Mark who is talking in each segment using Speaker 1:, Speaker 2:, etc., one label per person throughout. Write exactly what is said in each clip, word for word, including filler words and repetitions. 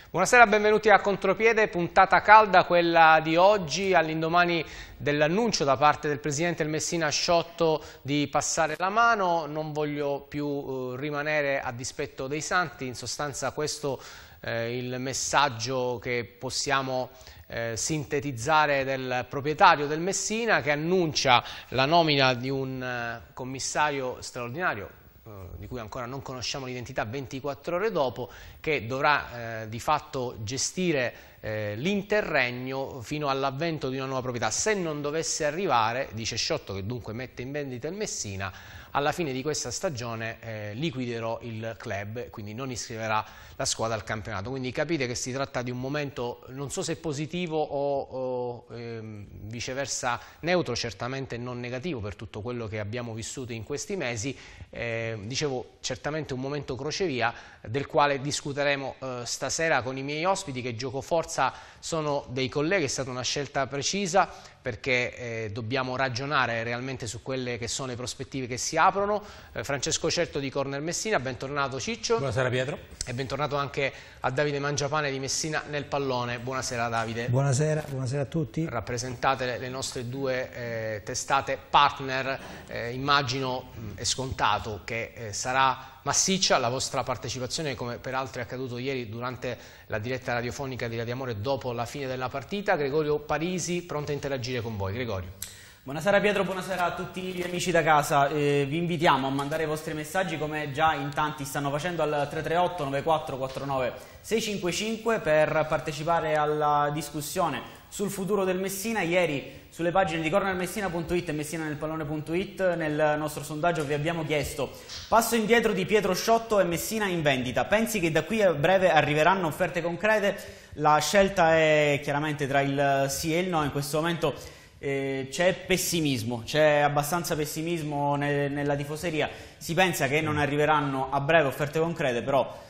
Speaker 1: Buonasera, benvenuti a Contropiede, puntata calda quella di oggi all'indomani dell'annuncio da parte del presidente del Messina Sciotto di passare la mano. Non voglio più eh, rimanere a dispetto dei santi, in sostanza questo è eh, il messaggio che possiamo eh, sintetizzare del proprietario del Messina, che annuncia la nomina di un eh, commissario straordinario di cui ancora non conosciamo l'identità ventiquattro ore dopo, che dovrà eh, di fatto gestire eh, l'interregno fino all'avvento di una nuova proprietà. Se non dovesse arrivare, dice Sciotto, che dunque mette in vendita il Messina, alla fine di questa stagione eh, liquiderò il club, quindi non iscriverà la squadra al campionato. Quindi capite che si tratta di un momento, non so se positivo o, o ehm, viceversa neutro, certamente non negativo per tutto quello che abbiamo vissuto in questi mesi. Eh, dicevo, certamente un momento crocevia del quale discuteremo eh, stasera con i miei ospiti, che giocoforza sono dei colleghi. È stata una scelta precisa perché eh, dobbiamo ragionare realmente su quelle che sono le prospettive che si aprono. eh, Francesco Certo di Corner Messina, bentornato Ciccio.
Speaker 2: Buonasera Pietro.
Speaker 1: E bentornato anche a Davide Mangiapane di Messina nel Pallone. Buonasera Davide.
Speaker 3: Buonasera, buonasera a tutti.
Speaker 1: Rappresentate le, le nostre due eh, testate partner, eh, immagino mh, è scontato che eh, sarà massiccia la vostra partecipazione, come peraltro è accaduto ieri durante la diretta radiofonica di Radio Amore dopo la fine della partita. Gregorio Parisi, pronto a interagire con voi. Gregorio.
Speaker 4: Buonasera Pietro, buonasera a tutti gli amici da casa. Eh, vi invitiamo a mandare i vostri messaggi, come già in tanti stanno facendo, al tre tre otto nove quattro quattro nove sei cinque cinque per partecipare alla discussione sul futuro del Messina. Ieri sulle pagine di corner messina punto it e messina nel pallone punto it nel nostro sondaggio vi abbiamo chiesto: passo indietro di Pietro Sciotto e Messina in vendita, pensi che da qui a breve arriveranno offerte concrete? La scelta è chiaramente tra il sì e il no. In questo momento eh, c'è pessimismo, c'è abbastanza pessimismo nel, nella tifoseria. Si pensa che non arriveranno a breve offerte concrete, però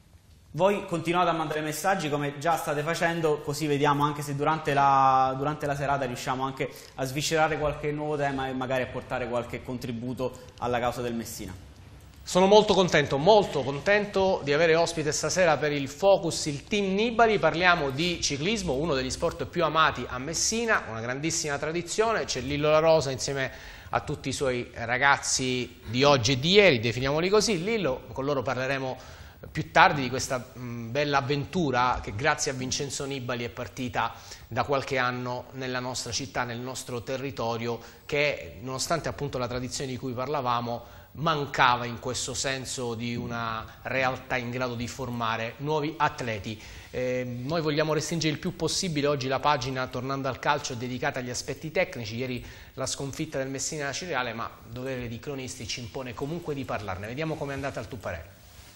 Speaker 4: voi continuate a mandare messaggi come già state facendo, così vediamo anche se durante la, durante la serata riusciamo anche a sviscerare qualche nuovo tema e magari a portare qualche contributo alla causa del Messina.
Speaker 1: Sono molto contento, molto contento di avere ospite stasera per il Focus il Team Nibali. Parliamo di ciclismo, uno degli sport più amati a Messina, una grandissima tradizione. C'è Lillo La Rosa insieme a tutti i suoi ragazzi di oggi e di ieri, definiamoli così. Lillo, con loro parleremo più tardi di questa mh, bella avventura che grazie a Vincenzo Nibali è partita da qualche anno nella nostra città, nel nostro territorio, che nonostante appunto la tradizione di cui parlavamo mancava in questo senso di una realtà in grado di formare nuovi atleti. Eh, noi vogliamo restringere il più possibile oggi la pagina, tornando al calcio, dedicata agli aspetti tecnici. Ieri la sconfitta del Messina alla Cireale, ma dovere di cronisti ci impone comunque di parlarne. Vediamo com'è andata al tuo parere.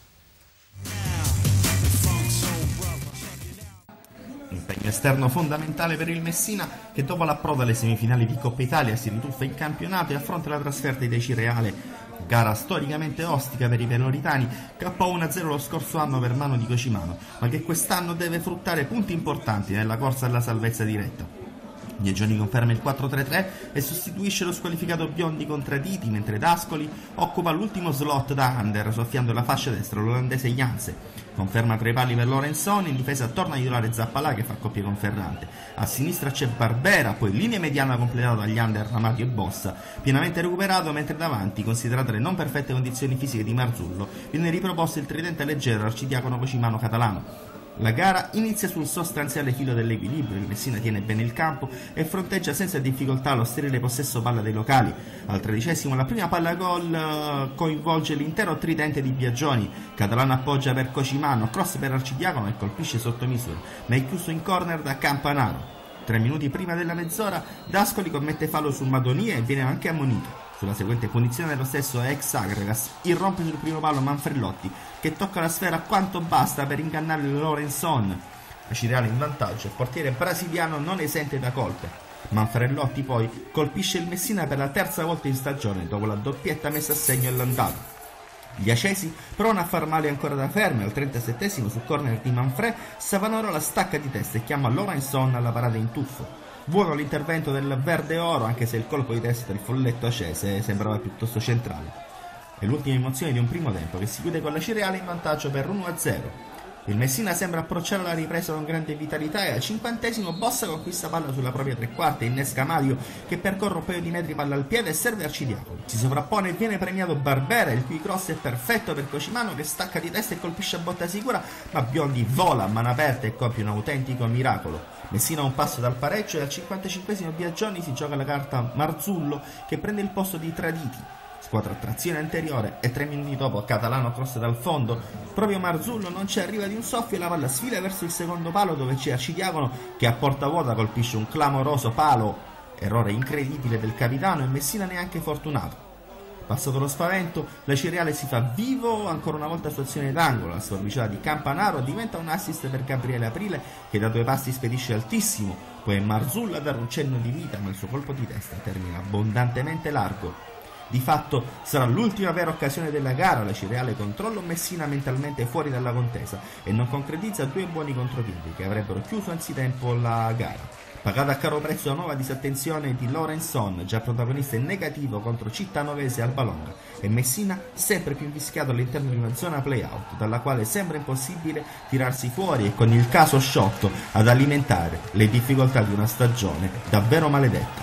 Speaker 5: Impegno esterno fondamentale per il Messina, che dopo l'approdo alle semifinali di Coppa Italia si rituffa in campionato e affronta la trasferta dei Cireale. Gara storicamente ostica per i peloritani, K O uno a zero lo scorso anno per mano di Cocimano, ma che quest'anno deve fruttare punti importanti nella corsa alla salvezza diretta. Ghieggioni conferma il quattro tre tre e sostituisce lo squalificato Biondi con Traditi, mentre D'Ascoli occupa l'ultimo slot da under, soffiando la fascia destra l'olandese Janse. Conferma tra i pali per Lorenzoni, in difesa torna a titolare Zappalà che fa coppia con Ferrante. A sinistra c'è Barbera, poi linea mediana completata dagli under Ramati e Bossa, pienamente recuperato, mentre davanti, considerate le non perfette condizioni fisiche di Marzullo, viene riproposto il tridente leggero arcidiacono Cocimano Catalano. La gara inizia sul sostanziale filo dell'equilibrio, il Messina tiene bene il campo e fronteggia senza difficoltà lo sterile possesso palla dei locali. Al tredicesimo la prima palla gol uh, coinvolge l'intero tridente di Biagioni. Catalano appoggia per Cocimano, cross per Arcidiacono e colpisce sotto misura, ma è chiuso in corner da Campanaro. Tre minuti prima della mezz'ora D'Ascoli commette fallo su Madonia e viene anche ammonito. Sulla seguente punizione lo stesso ex Agregas irrompe sul primo palo Manfrelotti, che tocca la sfera quanto basta per ingannare Lorenzon. La Cireale in vantaggio, il portiere brasiliano non esente da colpe. Manfrelotti poi colpisce il Messina per la terza volta in stagione dopo la doppietta messa a segno all'andata. Gli acesi provano a far male ancora da ferme. Al trentasettesimo su corner di Manfred, Savanoro la stacca di testa e chiama Lorenzon alla parata in tuffo. Buono l'intervento del verde oro, anche se il colpo di testa del folletto acese sembrava piuttosto centrale. È l'ultima emozione di un primo tempo che si chiude con la Cireale in vantaggio per uno a zero. Il Messina sembra approcciare la ripresa con grande vitalità e al cinquantesimo Bossa conquista palla sulla propria tre quarti e innesca Mario che percorre un paio di metri palla al piede e serve Arcidiacono. Si sovrappone e viene premiato Barbera, il cui cross è perfetto per Cocimano che stacca di testa e colpisce a botta sicura, ma Biondi vola a mano aperta e compie un autentico miracolo. Messina ha un passo dal pareggio e al cinquantacinquesimo Biagioni si gioca la carta Marzullo che prende il posto di Traditi. Squadra a trazione anteriore e tre minuti dopo Catalano cross dal fondo. Proprio Marzullo non ci arriva di un soffio e la palla sfila verso il secondo palo dove c'è Arcidiacono che a porta vuota colpisce un clamoroso palo. Errore incredibile del capitano e Messina neanche fortunato. Passato lo spavento, la Cireale si fa vivo ancora una volta su azione d'angolo. La sforbiciata di Campanaro diventa un assist per Gabriele Aprile che da due passi spedisce altissimo. Poi è Marzullo a dare un cenno di vita ma il suo colpo di testa termina abbondantemente largo. Di fatto sarà l'ultima vera occasione della gara, la Cireale controlla Messina mentalmente fuori dalla contesa e non concretizza due buoni contropiedi che avrebbero chiuso anzitempo la gara. Pagata a caro prezzo la nuova disattenzione di Lorenzon, già protagonista in negativo contro Cittanovese al Balonga, e Messina sempre più invischiato all'interno di una zona play-out, dalla quale sembra impossibile tirarsi fuori e con il caso sciotto ad alimentare le difficoltà di una stagione davvero maledetta.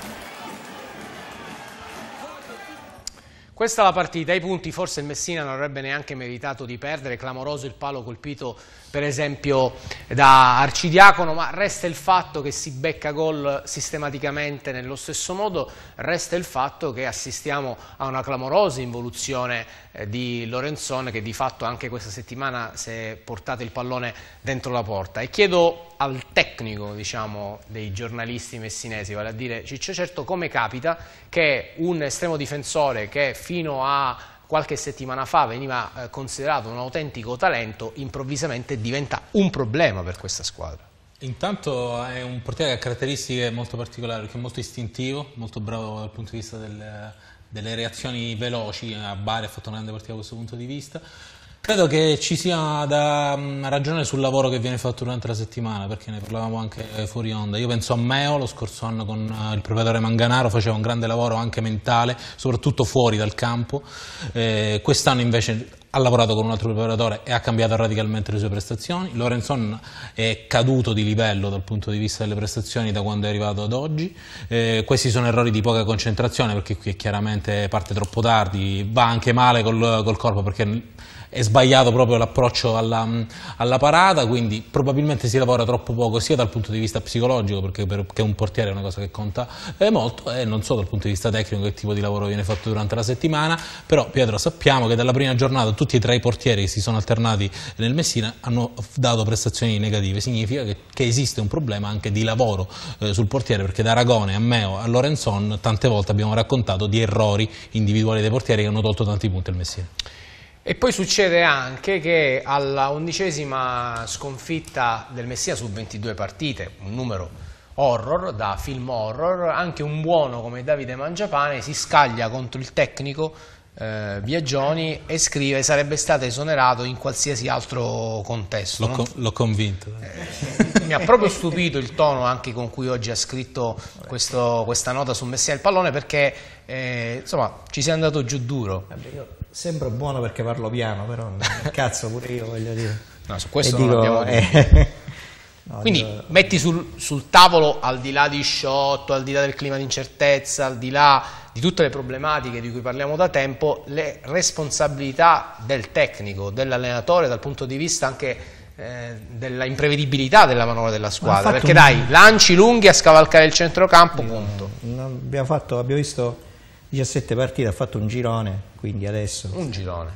Speaker 1: Questa è la partita, ai punti forse il Messina non avrebbe neanche meritato di perdere, clamoroso il palo colpito per esempio da Arcidiacono, ma resta il fatto che si becca gol sistematicamente nello stesso modo, resta il fatto che assistiamo a una clamorosa involuzione eh, di Lorenzon che di fatto anche questa settimana si è portato il pallone dentro la porta. E chiedo al tecnico, diciamo, dei giornalisti messinesi, vale a dire Ciccio Certo, come capita che un estremo difensore che fino a qualche settimana fa veniva eh, considerato un autentico talento, improvvisamente diventa un problema per questa squadra?
Speaker 2: Intanto è un portiere che ha caratteristiche molto particolari, perché è molto istintivo, molto bravo dal punto di vista del, delle reazioni veloci. A Bari ha fatto una grande partita da questo punto di vista. Credo che ci sia da um, ragionare sul lavoro che viene fatto durante la settimana, perché ne parlavamo anche fuori onda. Io penso a Meo, lo scorso anno con uh, il proprietario Manganaro faceva un grande lavoro anche mentale, soprattutto fuori dal campo. Eh, quest'anno invece ha lavorato con un altro preparatore e ha cambiato radicalmente le sue prestazioni. Lorenzon è caduto di livello dal punto di vista delle prestazioni da quando è arrivato ad oggi. Eh, questi sono errori di poca concentrazione, perché qui chiaramente parte troppo tardi, va anche male col, col corpo perché è sbagliato proprio l'approccio alla, alla parata, quindi probabilmente si lavora troppo poco sia dal punto di vista psicologico, perché perché un portiere è una cosa che conta eh, molto, e non so dal punto di vista tecnico che tipo di lavoro viene fatto durante la settimana. Però Pietro, sappiamo che dalla prima giornata tutti e tre i portieri che si sono alternati nel Messina hanno dato prestazioni negative. Significa che, che esiste un problema anche di lavoro eh, sul portiere, perché da Aragone a Meo a Lorenzon tante volte abbiamo raccontato di errori individuali dei portieri che hanno tolto tanti punti al Messina.
Speaker 1: E poi succede anche che alla undicesima sconfitta del Messina su ventidue partite, un numero horror, da film horror, anche un buono come Davide Mangiapane si scaglia contro il tecnico eh, Biagioni e scrive: sarebbe stato esonerato in qualsiasi altro contesto.
Speaker 2: L'ho con, l'ho convinto.
Speaker 1: Eh, mi ha proprio stupito il tono anche con cui oggi ha scritto questo, questa nota su Messina del Pallone, perché eh, insomma ci sei andato giù duro.
Speaker 3: Sembro buono perché parlo piano, però cazzo pure io voglio dire.
Speaker 1: No, su questo
Speaker 3: e
Speaker 1: non
Speaker 3: dico,
Speaker 1: abbiamo
Speaker 3: eh, no,
Speaker 1: Quindi
Speaker 3: dico,
Speaker 1: metti sul, sul tavolo, al di là di Sciotto, al di là del clima di incertezza, al di là di tutte le problematiche di cui parliamo da tempo, le responsabilità del tecnico, dell'allenatore dal punto di vista anche eh, della imprevedibilità della manovra della squadra, perché un... dai, lanci lunghi a scavalcare il centrocampo, punto.
Speaker 3: Abbiamo, fatto, abbiamo visto diciassette partite, ha fatto un girone, quindi adesso
Speaker 1: un girone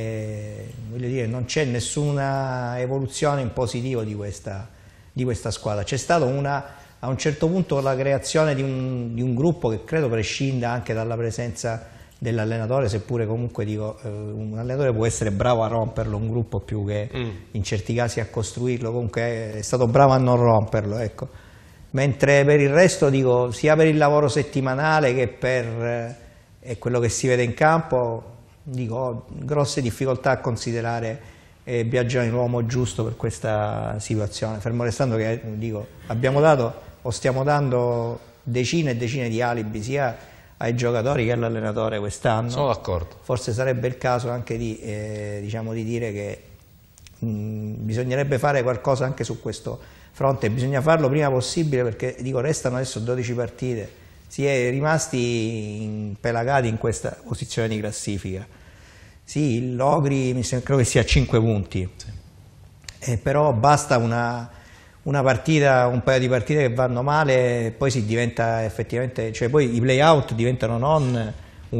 Speaker 3: eh, voglio dire, non c'è nessuna evoluzione in positivo di questa, di questa squadra. C'è stata una, a un certo punto la creazione di un, di un gruppo che credo prescinda anche dalla presenza dell'allenatore, seppure comunque dico eh, un allenatore può essere bravo a romperlo un gruppo più che mm. in certi casi a costruirlo, comunque è stato bravo a non romperlo, ecco. Mentre per il resto dico, sia per il lavoro settimanale che per eh, quello che si vede in campo, dico, ho grosse difficoltà a considerare eh, Biagioni l'uomo giusto per questa situazione, fermo restando che dico, abbiamo dato o stiamo dando decine e decine di alibi sia ai giocatori che all'allenatore quest'anno.
Speaker 1: Sono d'accordo.
Speaker 3: Forse sarebbe il caso anche di, eh, diciamo, di dire che mh, bisognerebbe fare qualcosa anche su questo fronte, bisogna farlo prima possibile perché dico restano adesso dodici partite, si è rimasti impelagati in questa posizione di classifica. Sì, il Logri mi sembra, credo che sia a cinque punti, sì. eh, però basta una, una partita, un paio di partite che vanno male e poi si diventa effettivamente, cioè poi i play-out diventano non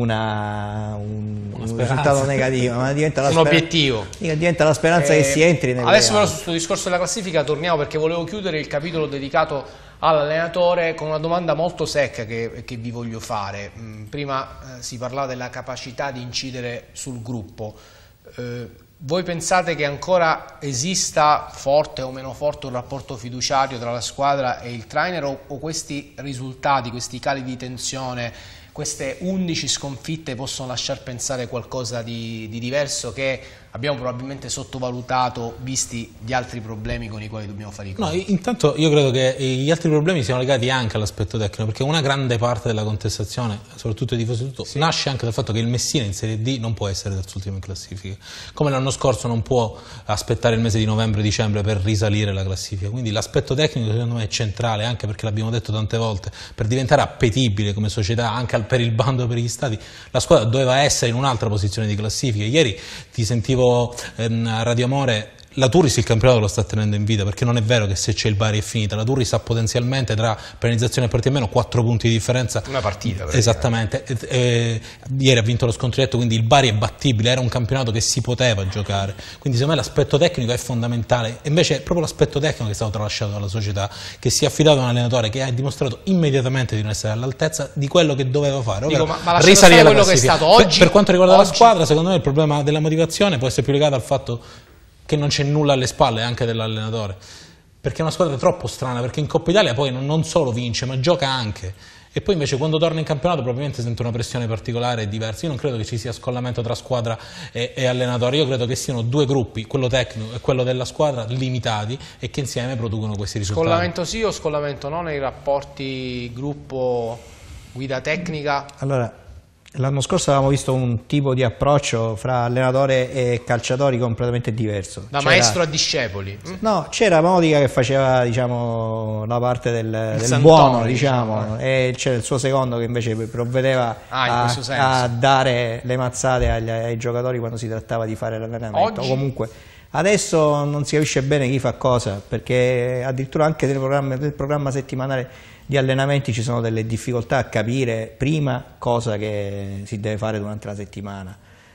Speaker 3: Una, un, un risultato negativo, ma diventa la
Speaker 1: un obiettivo,
Speaker 3: diventa la speranza eh, che si entri nel
Speaker 1: adesso però su questo discorso della classifica torniamo, perché volevo chiudere il capitolo dedicato all'allenatore con una domanda molto secca che, che vi voglio fare. Prima eh, si parlava della capacità di incidere sul gruppo, eh, voi pensate che ancora esista forte o meno forte un rapporto fiduciario tra la squadra e il trainer, o, o questi risultati, questi cali di tensione, queste undici sconfitte possono lasciar pensare qualcosa di, di diverso che abbiamo probabilmente sottovalutato visti gli altri problemi con i quali dobbiamo fare i conti?
Speaker 2: No, intanto io credo che gli altri problemi siano legati anche all'aspetto tecnico, perché una grande parte della contestazione, soprattutto ai tifosi tutto, sì. nasce anche dal fatto che il Messina in Serie D non può essere terzultimo in classifica, come l'anno scorso non può aspettare il mese di novembre-dicembre per risalire la classifica, quindi l'aspetto tecnico secondo me è centrale, anche perché l'abbiamo detto tante volte, per diventare appetibile come società, anche per il bando per gli stati, la squadra doveva essere in un'altra posizione di classifica. Ieri ti sentivo ehm, a Radio Amore, la Turris il campionato lo sta tenendo in vita, perché non è vero che se c'è il Bari è finita, la Turris ha potenzialmente tra penalizzazione e partita meno quattro punti di differenza.
Speaker 1: Una partita.
Speaker 2: Esattamente, e, e, ieri ha vinto lo scontro diretto, quindi il Bari è battibile, era un campionato che si poteva giocare, quindi secondo me l'aspetto tecnico è fondamentale, e invece è proprio l'aspetto tecnico che è stato tralasciato dalla società, che si è affidato a un allenatore che ha dimostrato immediatamente di non essere all'altezza di quello che doveva fare.
Speaker 1: Dico, ma, ma risalire quello che è stato oggi.
Speaker 2: Per, per quanto riguarda
Speaker 1: oggi...
Speaker 2: la squadra, secondo me il problema della motivazione può essere più legato al fatto che non c'è nulla alle spalle anche dell'allenatore, perché è una squadra troppo strana, perché in Coppa Italia poi non, non solo vince ma gioca anche, e poi invece quando torna in campionato probabilmente sente una pressione particolare e diversa. Io non credo che ci sia scollamento tra squadra e, e allenatore, io credo che siano due gruppi, quello tecnico e quello della squadra, limitati, e che insieme producono questi risultati.
Speaker 1: Scollamento sì o scollamento no nei rapporti gruppo guida tecnica?
Speaker 3: Allora, l'anno scorso avevamo visto un tipo di approccio fra allenatore e calciatori completamente diverso.
Speaker 1: Da maestro a discepoli?
Speaker 3: No, c'era Modica che faceva, diciamo, la parte del, del buono, diciamo, diciamo, e c'era il suo secondo che invece provvedeva
Speaker 1: ah,
Speaker 3: a, a dare le mazzate agli, ai giocatori quando si trattava di fare l'allenamento. Comunque adesso non si capisce bene chi fa cosa, perché addirittura anche nel programma, nel programma settimanale di allenamenti ci sono delle difficoltà a capire prima cosa che si deve fare durante la settimana.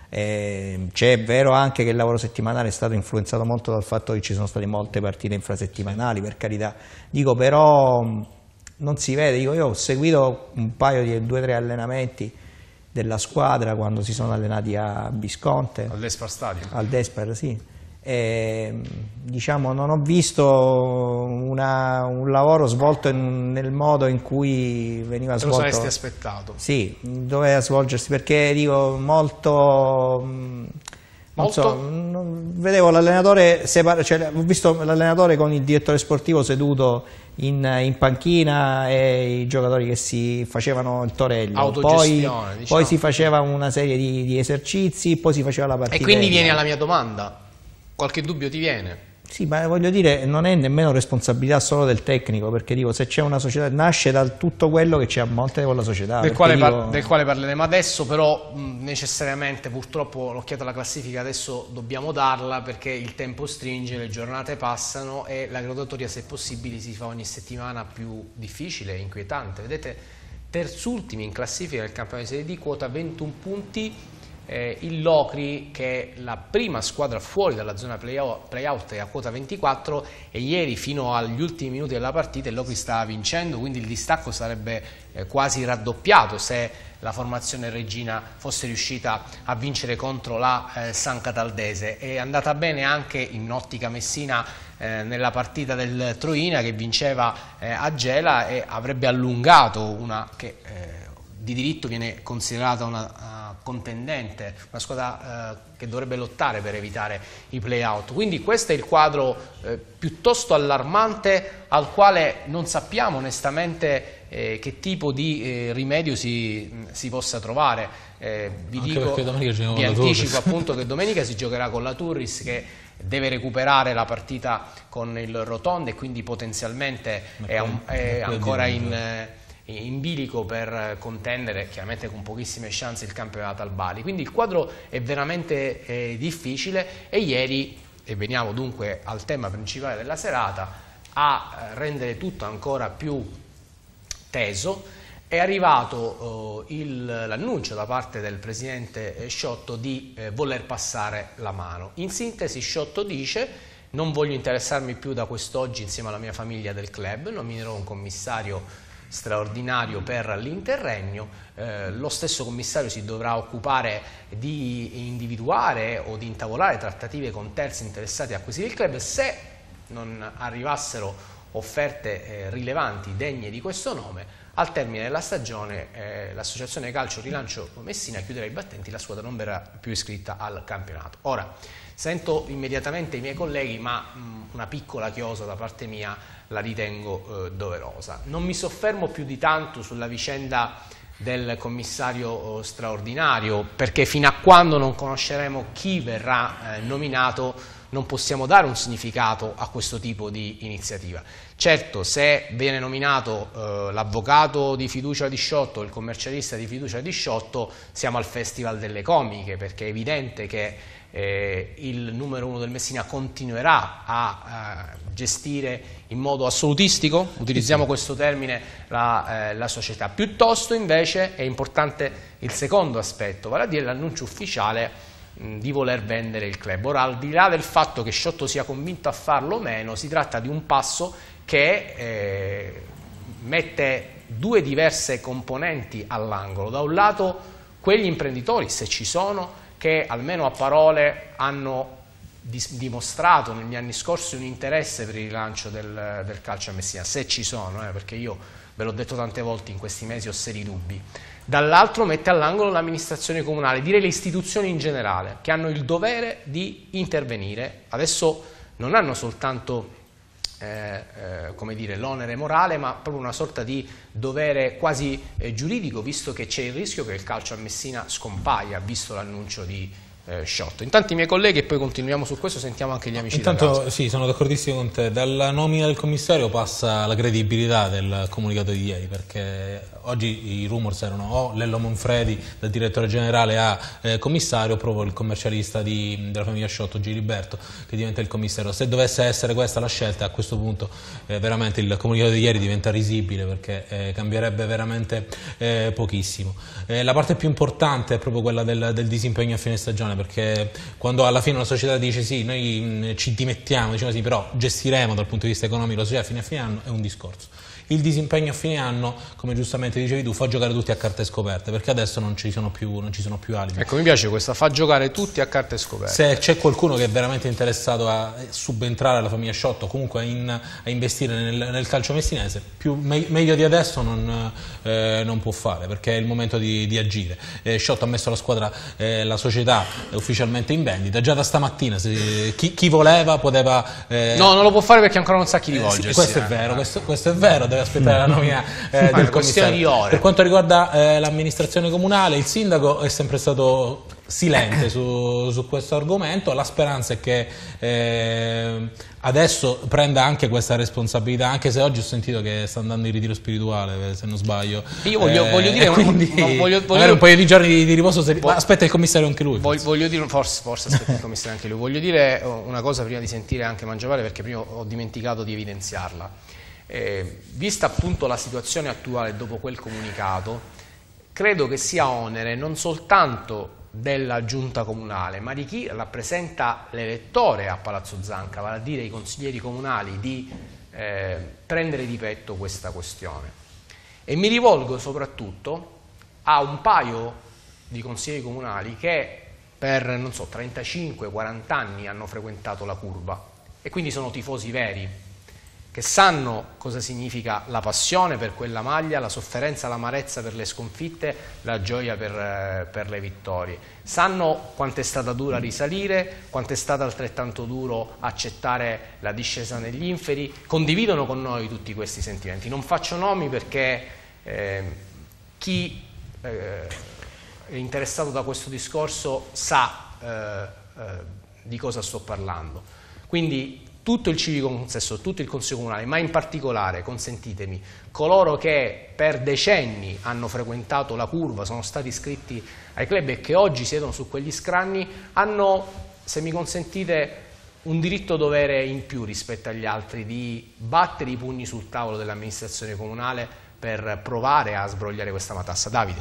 Speaker 3: C'è vero anche che il lavoro settimanale è stato influenzato molto dal fatto che ci sono state molte partite infrasettimanali, per carità, dico, però non si vede. Dico, io ho seguito un paio di due o tre allenamenti della squadra quando si sono allenati a Visconte,
Speaker 1: al Despar Stadium,
Speaker 3: al Despar, sì. E, diciamo, non ho visto una, un lavoro svolto in, nel modo in cui veniva svolto.
Speaker 1: Te lo saresti aspettato?
Speaker 3: Sì, doveva svolgersi, perché dico molto, non so, non, vedevo l'allenatore separato, cioè, ho visto l'allenatore con il direttore sportivo seduto in, in panchina e i giocatori che si facevano il torello, poi,
Speaker 1: diciamo.
Speaker 3: poi si faceva una serie di, di esercizi, poi si faceva la partita.
Speaker 1: E quindi vieni alla mia domanda. Qualche dubbio ti viene?
Speaker 3: Sì, ma voglio dire, non è nemmeno responsabilità solo del tecnico, perché dico, se c'è una società, nasce da tutto quello che c'è a monte con la società.
Speaker 1: Del quale,
Speaker 3: dico...
Speaker 1: par del quale parleremo adesso, però mh, necessariamente, purtroppo, l'occhiata alla classifica adesso dobbiamo darla, perché il tempo stringe, le giornate passano e la graduatoria, se possibile, si fa ogni settimana più difficile e inquietante. Vedete, terzultimi in classifica del campionato di Serie D, quota ventuno punti. Eh, il Locri, che è la prima squadra fuori dalla zona play-out, play è a quota ventiquattro, e ieri fino agli ultimi minuti della partita il Locri stava vincendo, quindi il distacco sarebbe eh, quasi raddoppiato se la formazione reggina fosse riuscita a vincere contro la eh, San Cataldese. È andata bene anche in ottica Messina eh, nella partita del Troina, che vinceva eh, a Gela e avrebbe allungato una che eh, di diritto viene considerata una uh, contendente, una squadra uh, che dovrebbe lottare per evitare i play-out. Quindi questo è il quadro eh, piuttosto allarmante, al quale non sappiamo onestamente eh, che tipo di eh, rimedio si, si possa trovare. Eh, vi
Speaker 2: Anche
Speaker 1: dico, vi anticipo appunto che domenica si giocherà con la Turris, che deve recuperare la partita con il Rotonde e quindi potenzialmente è, un, è ancora in, in bilico per contendere, chiaramente con pochissime chance, il campionato al Bari. Quindi il quadro è veramente eh, difficile e ieri, e veniamo dunque al tema principale della serata, a rendere tutto ancora più teso, è arrivato eh, l'annuncio da parte del presidente Sciotto di eh, voler passare la mano. In sintesi Sciotto dice: non voglio interessarmi più da quest'oggi insieme alla mia famiglia del club, nominerò un commissario straordinario per l'interregno, eh, lo stesso commissario si dovrà occupare di individuare o di intavolare trattative con terzi interessati a acquisire il club. Se non arrivassero offerte eh, rilevanti, degne di questo nome, al termine della stagione eh, l'associazione Calcio Rilancio Messina chiuderà i battenti, la squadra non verrà più iscritta al campionato. Ora, sento immediatamente i miei colleghi, ma mh, una piccola chiosa da parte mia la ritengo eh, doverosa. Non mi soffermo più di tanto sulla vicenda del commissario eh, straordinario, perché fino a quando non conosceremo chi verrà eh, nominato non possiamo dare un significato a questo tipo di iniziativa. Certo, se viene nominato eh, l'avvocato di fiducia di Sciotto, il commercialista di fiducia di Sciotto, siamo al Festival delle Comiche, perché è evidente che eh, il numero uno del Messina continuerà a, a gestire in modo assolutistico, utilizziamo questo termine, la, eh, la società. Piuttosto invece è importante il secondo aspetto, vale a dire l'annuncio ufficiale di voler vendere il club. Ora, al di là del fatto che Sciotto sia convinto a farlo o meno, si tratta di un passo che eh, mette due diverse componenti all'angolo. Da un lato quegli imprenditori, se ci sono, che almeno a parole hanno dimostrato negli anni scorsi un interesse per il rilancio del, del calcio a Messina, se ci sono, eh, perché io ve l'ho detto tante volte in questi mesi, ho seri dubbi. Dall'altro mette all'angolo l'amministrazione comunale, direi le istituzioni in generale, che hanno il dovere di intervenire. Adesso non hanno soltanto eh, eh, come dire, l'onere morale, ma proprio una sorta di dovere quasi eh, giuridico, visto che c'è il rischio che il calcio a Messina scompaia, visto l'annuncio di Eh, Sciotto. Intanto i miei colleghi, e poi continuiamo su questo, sentiamo anche gli amici.
Speaker 2: Intanto
Speaker 1: da casa.
Speaker 2: Sì, sono d'accordissimo con te. Dalla nomina del commissario passa la credibilità del comunicato di ieri, perché oggi i rumors erano o Lello Monfredi da direttore generale a eh, commissario, proprio il commercialista di, della famiglia Sciotto, Giliberto, che diventa il commissario. Se dovesse essere questa la scelta, a questo punto eh, veramente il comunicato di ieri diventa risibile, perché eh, cambierebbe veramente eh, pochissimo. Eh, la parte più importante è proprio quella del, del disimpegno a fine stagione, perché quando alla fine una società dice sì, noi ci dimettiamo, diciamo sì, però gestiremo dal punto di vista economico la società fino a fine anno, è un discorso. Il disimpegno a fine anno, come giustamente dicevi tu, fa giocare tutti a carte scoperte, perché adesso non ci sono più, non ci sono più alibi.
Speaker 1: Ecco, mi piace questa, fa giocare tutti a carte scoperte.
Speaker 2: Se c'è qualcuno che è veramente interessato a subentrare alla famiglia Sciotto, comunque a, in, a investire nel, nel calcio messinese, più, me, meglio di adesso non, eh, non può fare, perché è il momento di, di agire. Eh, Sciotto ha messo la squadra, eh, la società è ufficialmente in vendita, già da stamattina se, chi, chi voleva poteva... Eh,
Speaker 1: no, non lo può fare perché ancora non sa chi rivolgersi.
Speaker 2: Eh, sì, questo, eh. è vero, questo, questo è vero, deve aspettare la nomina eh, del commissario.
Speaker 1: Di ore.
Speaker 2: Per quanto riguarda eh, l'amministrazione comunale, il sindaco è sempre stato silente su, su questo argomento. La speranza è che eh, adesso prenda anche questa responsabilità, anche se oggi ho sentito che sta andando in ritiro spirituale, se non sbaglio.
Speaker 1: Io voglio,
Speaker 2: eh,
Speaker 1: voglio dire
Speaker 2: quindi
Speaker 1: no, voglio,
Speaker 2: voglio, un paio di giorni di, di riposo se,
Speaker 1: voglio,
Speaker 2: aspetta il commissario anche lui.
Speaker 1: Voglio, voglio dire, forse, forse aspetta il commissario anche lui. Voglio dire una cosa prima di sentire anche Mangiapane, perché prima ho dimenticato di evidenziarla. Eh, vista appunto la situazione attuale dopo quel comunicato, credo che sia onere non soltanto della giunta comunale, ma di chi rappresenta l'elettore a Palazzo Zanca, vale a dire i consiglieri comunali, di eh, prendere di petto questa questione. E mi rivolgo soprattutto a un paio di consiglieri comunali che per, non so, trentacinque quaranta anni hanno frequentato la curva e quindi sono tifosi veri, che sanno cosa significa la passione per quella maglia, la sofferenza, l'amarezza per le sconfitte, la gioia per, per le vittorie. Sanno quanto è stata dura risalire, quanto è stato altrettanto duro accettare la discesa negli inferi, condividono con noi tutti questi sentimenti. Non faccio nomi perché eh, chi eh, è interessato da questo discorso sa eh, eh, di cosa sto parlando. Quindi tutto il civico consesso, tutto il Consiglio Comunale, ma in particolare, consentitemi, coloro che per decenni hanno frequentato la curva, sono stati iscritti ai club e che oggi siedono su quegli scranni, hanno, se mi consentite, un diritto-dovere in più rispetto agli altri di battere i pugni sul tavolo dell'amministrazione comunale per provare a sbrogliare questa matassa. Davide.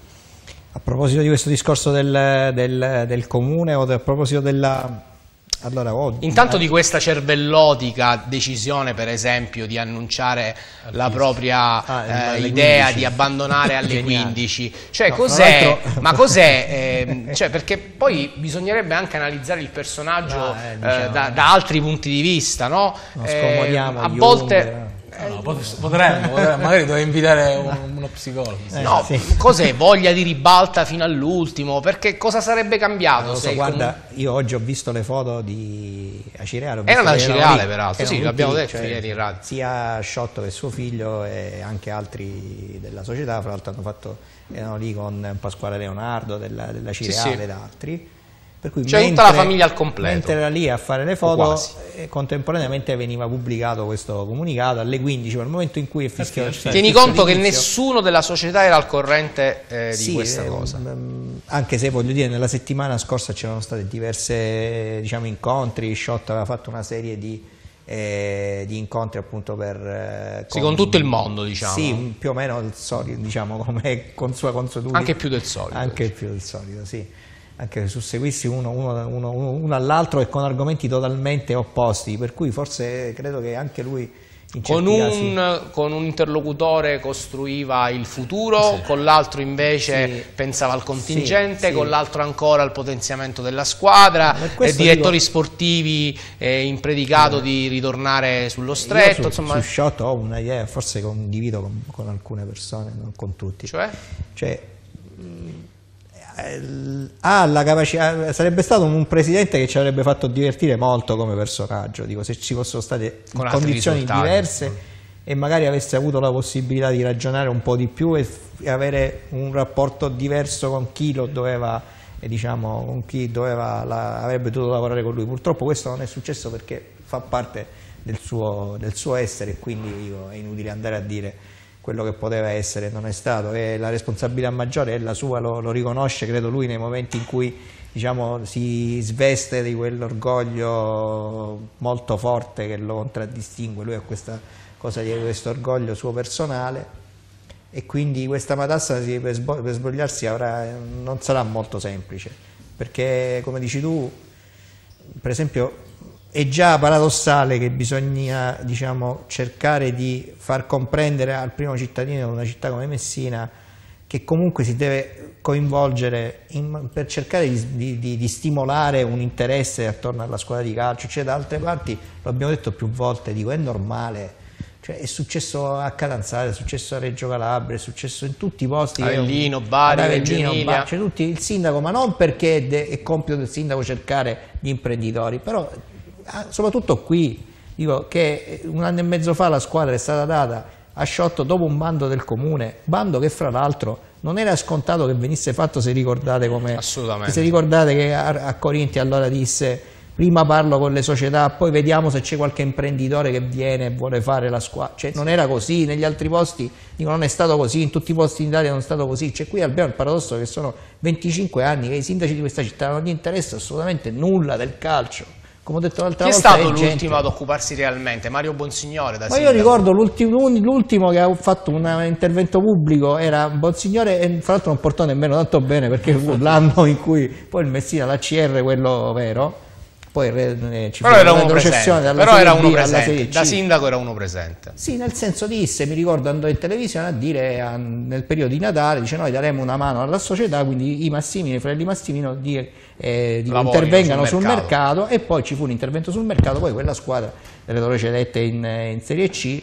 Speaker 3: A proposito di questo discorso del, del, del comune o a proposito della... Allora, oh,
Speaker 1: Intanto di questa cervellotica decisione, per esempio, di annunciare la propria ah, eh, idea quindici. Di abbandonare alle quindici, cioè no, cos'è? Ma cos'è? Eh, cioè, perché poi bisognerebbe anche analizzare il personaggio no, eh, diciamo, eh, da, da altri punti di vista, no?
Speaker 3: Non scomodiamo
Speaker 1: eh, a volte. Umbre,
Speaker 2: No, potremmo, potremmo, magari dovrei invitare uno, uno psicologo.
Speaker 1: Eh, no, sì. Cos'è? Voglia di ribalta fino all'ultimo? Perché cosa sarebbe cambiato?
Speaker 3: So, guarda, com... io oggi ho visto le foto di Acireale.
Speaker 1: Era una Acireale, peraltro, sì, l'abbiamo detto cioè, ieri in radio.
Speaker 3: Sia Sciotto che suo figlio e anche altri della società, fra l'altro hanno fatto, erano lì con Pasquale Leonardo della, della Acireale
Speaker 1: sì, sì.
Speaker 3: ed altri. Per cui
Speaker 1: cioè
Speaker 3: mentre,
Speaker 1: tutta la famiglia al completo.
Speaker 3: Mentre era lì a fare le foto, eh, contemporaneamente veniva pubblicato questo comunicato alle quindici, per il momento in cui è fischiato.
Speaker 1: Tieni conto che nessuno della società era al corrente eh, di
Speaker 3: sì,
Speaker 1: questa
Speaker 3: eh,
Speaker 1: cosa.
Speaker 3: Mh, anche se voglio dire, nella settimana scorsa c'erano stati diversi diciamo, incontri, Sciotto aveva fatto una serie di, eh, di incontri appunto per... Eh,
Speaker 1: con, sì, con tutto il mondo, diciamo.
Speaker 3: Sì, più o meno il solito, diciamo, come con sua consuetudine.
Speaker 1: Anche più del solito.
Speaker 3: Anche più del solito, sì. Anche susseguirsi uno, uno, uno, uno all'altro e con argomenti totalmente opposti, per cui forse credo che anche lui in
Speaker 1: con un, casi... con un interlocutore costruiva il futuro, sì. Con l'altro invece sì. Pensava al contingente, sì, con sì. L'altro ancora al potenziamento della squadra, e direttori dico... sportivi eh, in predicato eh. Di ritornare sullo stretto.
Speaker 3: Io su,
Speaker 1: insomma...
Speaker 3: su Sciotto ho una idea, forse condivido con, con alcune persone, non con tutti.
Speaker 1: Cioè?
Speaker 3: Cioè ha la capacità, sarebbe stato un presidente che ci avrebbe fatto divertire molto come personaggio, dico, se ci fossero state con condizioni diverse e magari avesse avuto la possibilità di ragionare un po' di più e, e avere un rapporto diverso con chi lo doveva, e diciamo con chi doveva la, avrebbe dovuto lavorare con lui. Purtroppo questo non è successo perché fa parte del suo, del suo essere, quindi dico, è inutile andare a dire quello che poteva essere non è stato, e la responsabilità maggiore è la sua, lo, lo riconosce credo lui nei momenti in cui diciamo, si sveste di quell'orgoglio molto forte che lo contraddistingue, lui ha questa cosa di questo orgoglio suo personale, e quindi questa matassa per, per sbrogliarsi avrà, non sarà molto semplice, perché come dici tu, per esempio è già paradossale che bisogna diciamo, cercare di far comprendere al primo cittadino di una città come Messina che comunque si deve coinvolgere in, per cercare di, di, di stimolare un interesse attorno alla squadra di calcio. Cioè, da altre parti, lo abbiamo detto più volte, dico, è normale, cioè, è successo a Catanzaro, è successo a Reggio Calabria, è successo in tutti i posti,
Speaker 1: Avellino, Bari, Reggio Emilia,
Speaker 3: cioè tutti, il sindaco, ma non perché è, de, è compito del sindaco cercare gli imprenditori, però soprattutto qui, dico che un anno e mezzo fa la squadra è stata data a Sciotto dopo un bando del comune, bando che fra l'altro non era scontato che venisse fatto, se ricordate come, se ricordate che a, a Corinti allora disse prima parlo con le società, poi vediamo se c'è qualche imprenditore che viene e vuole fare la squadra, cioè non era così, negli altri posti dico, non è stato così, in tutti i posti in Italia non è stato così, cioè qui abbiamo il paradosso che sono venticinque anni che i sindaci di questa città non gli interessa assolutamente nulla del calcio. Come ho detto l'altra volta,
Speaker 1: chi è stato l'ultimo ad occuparsi realmente? Mario Bonsignore da
Speaker 3: Ma io ricordo l'ultimo che ha fatto un intervento pubblico era Bonsignore, e fra l'altro non portò nemmeno tanto bene perché fu l'anno in cui poi il Messina, l'A C R quello vero, poi eh, ci fu
Speaker 1: però era uno presente,
Speaker 3: dalla
Speaker 1: però era uno
Speaker 3: B,
Speaker 1: presente. Da sindaco era uno presente.
Speaker 3: Sì, nel senso disse, mi ricordo andò in televisione a dire a, nel periodo di Natale, dice noi daremo una mano alla società, quindi i Massimini, i fratelli Massimino di, eh, di intervengano sul mercato. sul mercato, e poi ci fu un intervento sul mercato, poi quella squadra delle Toro cedette in, in Serie C,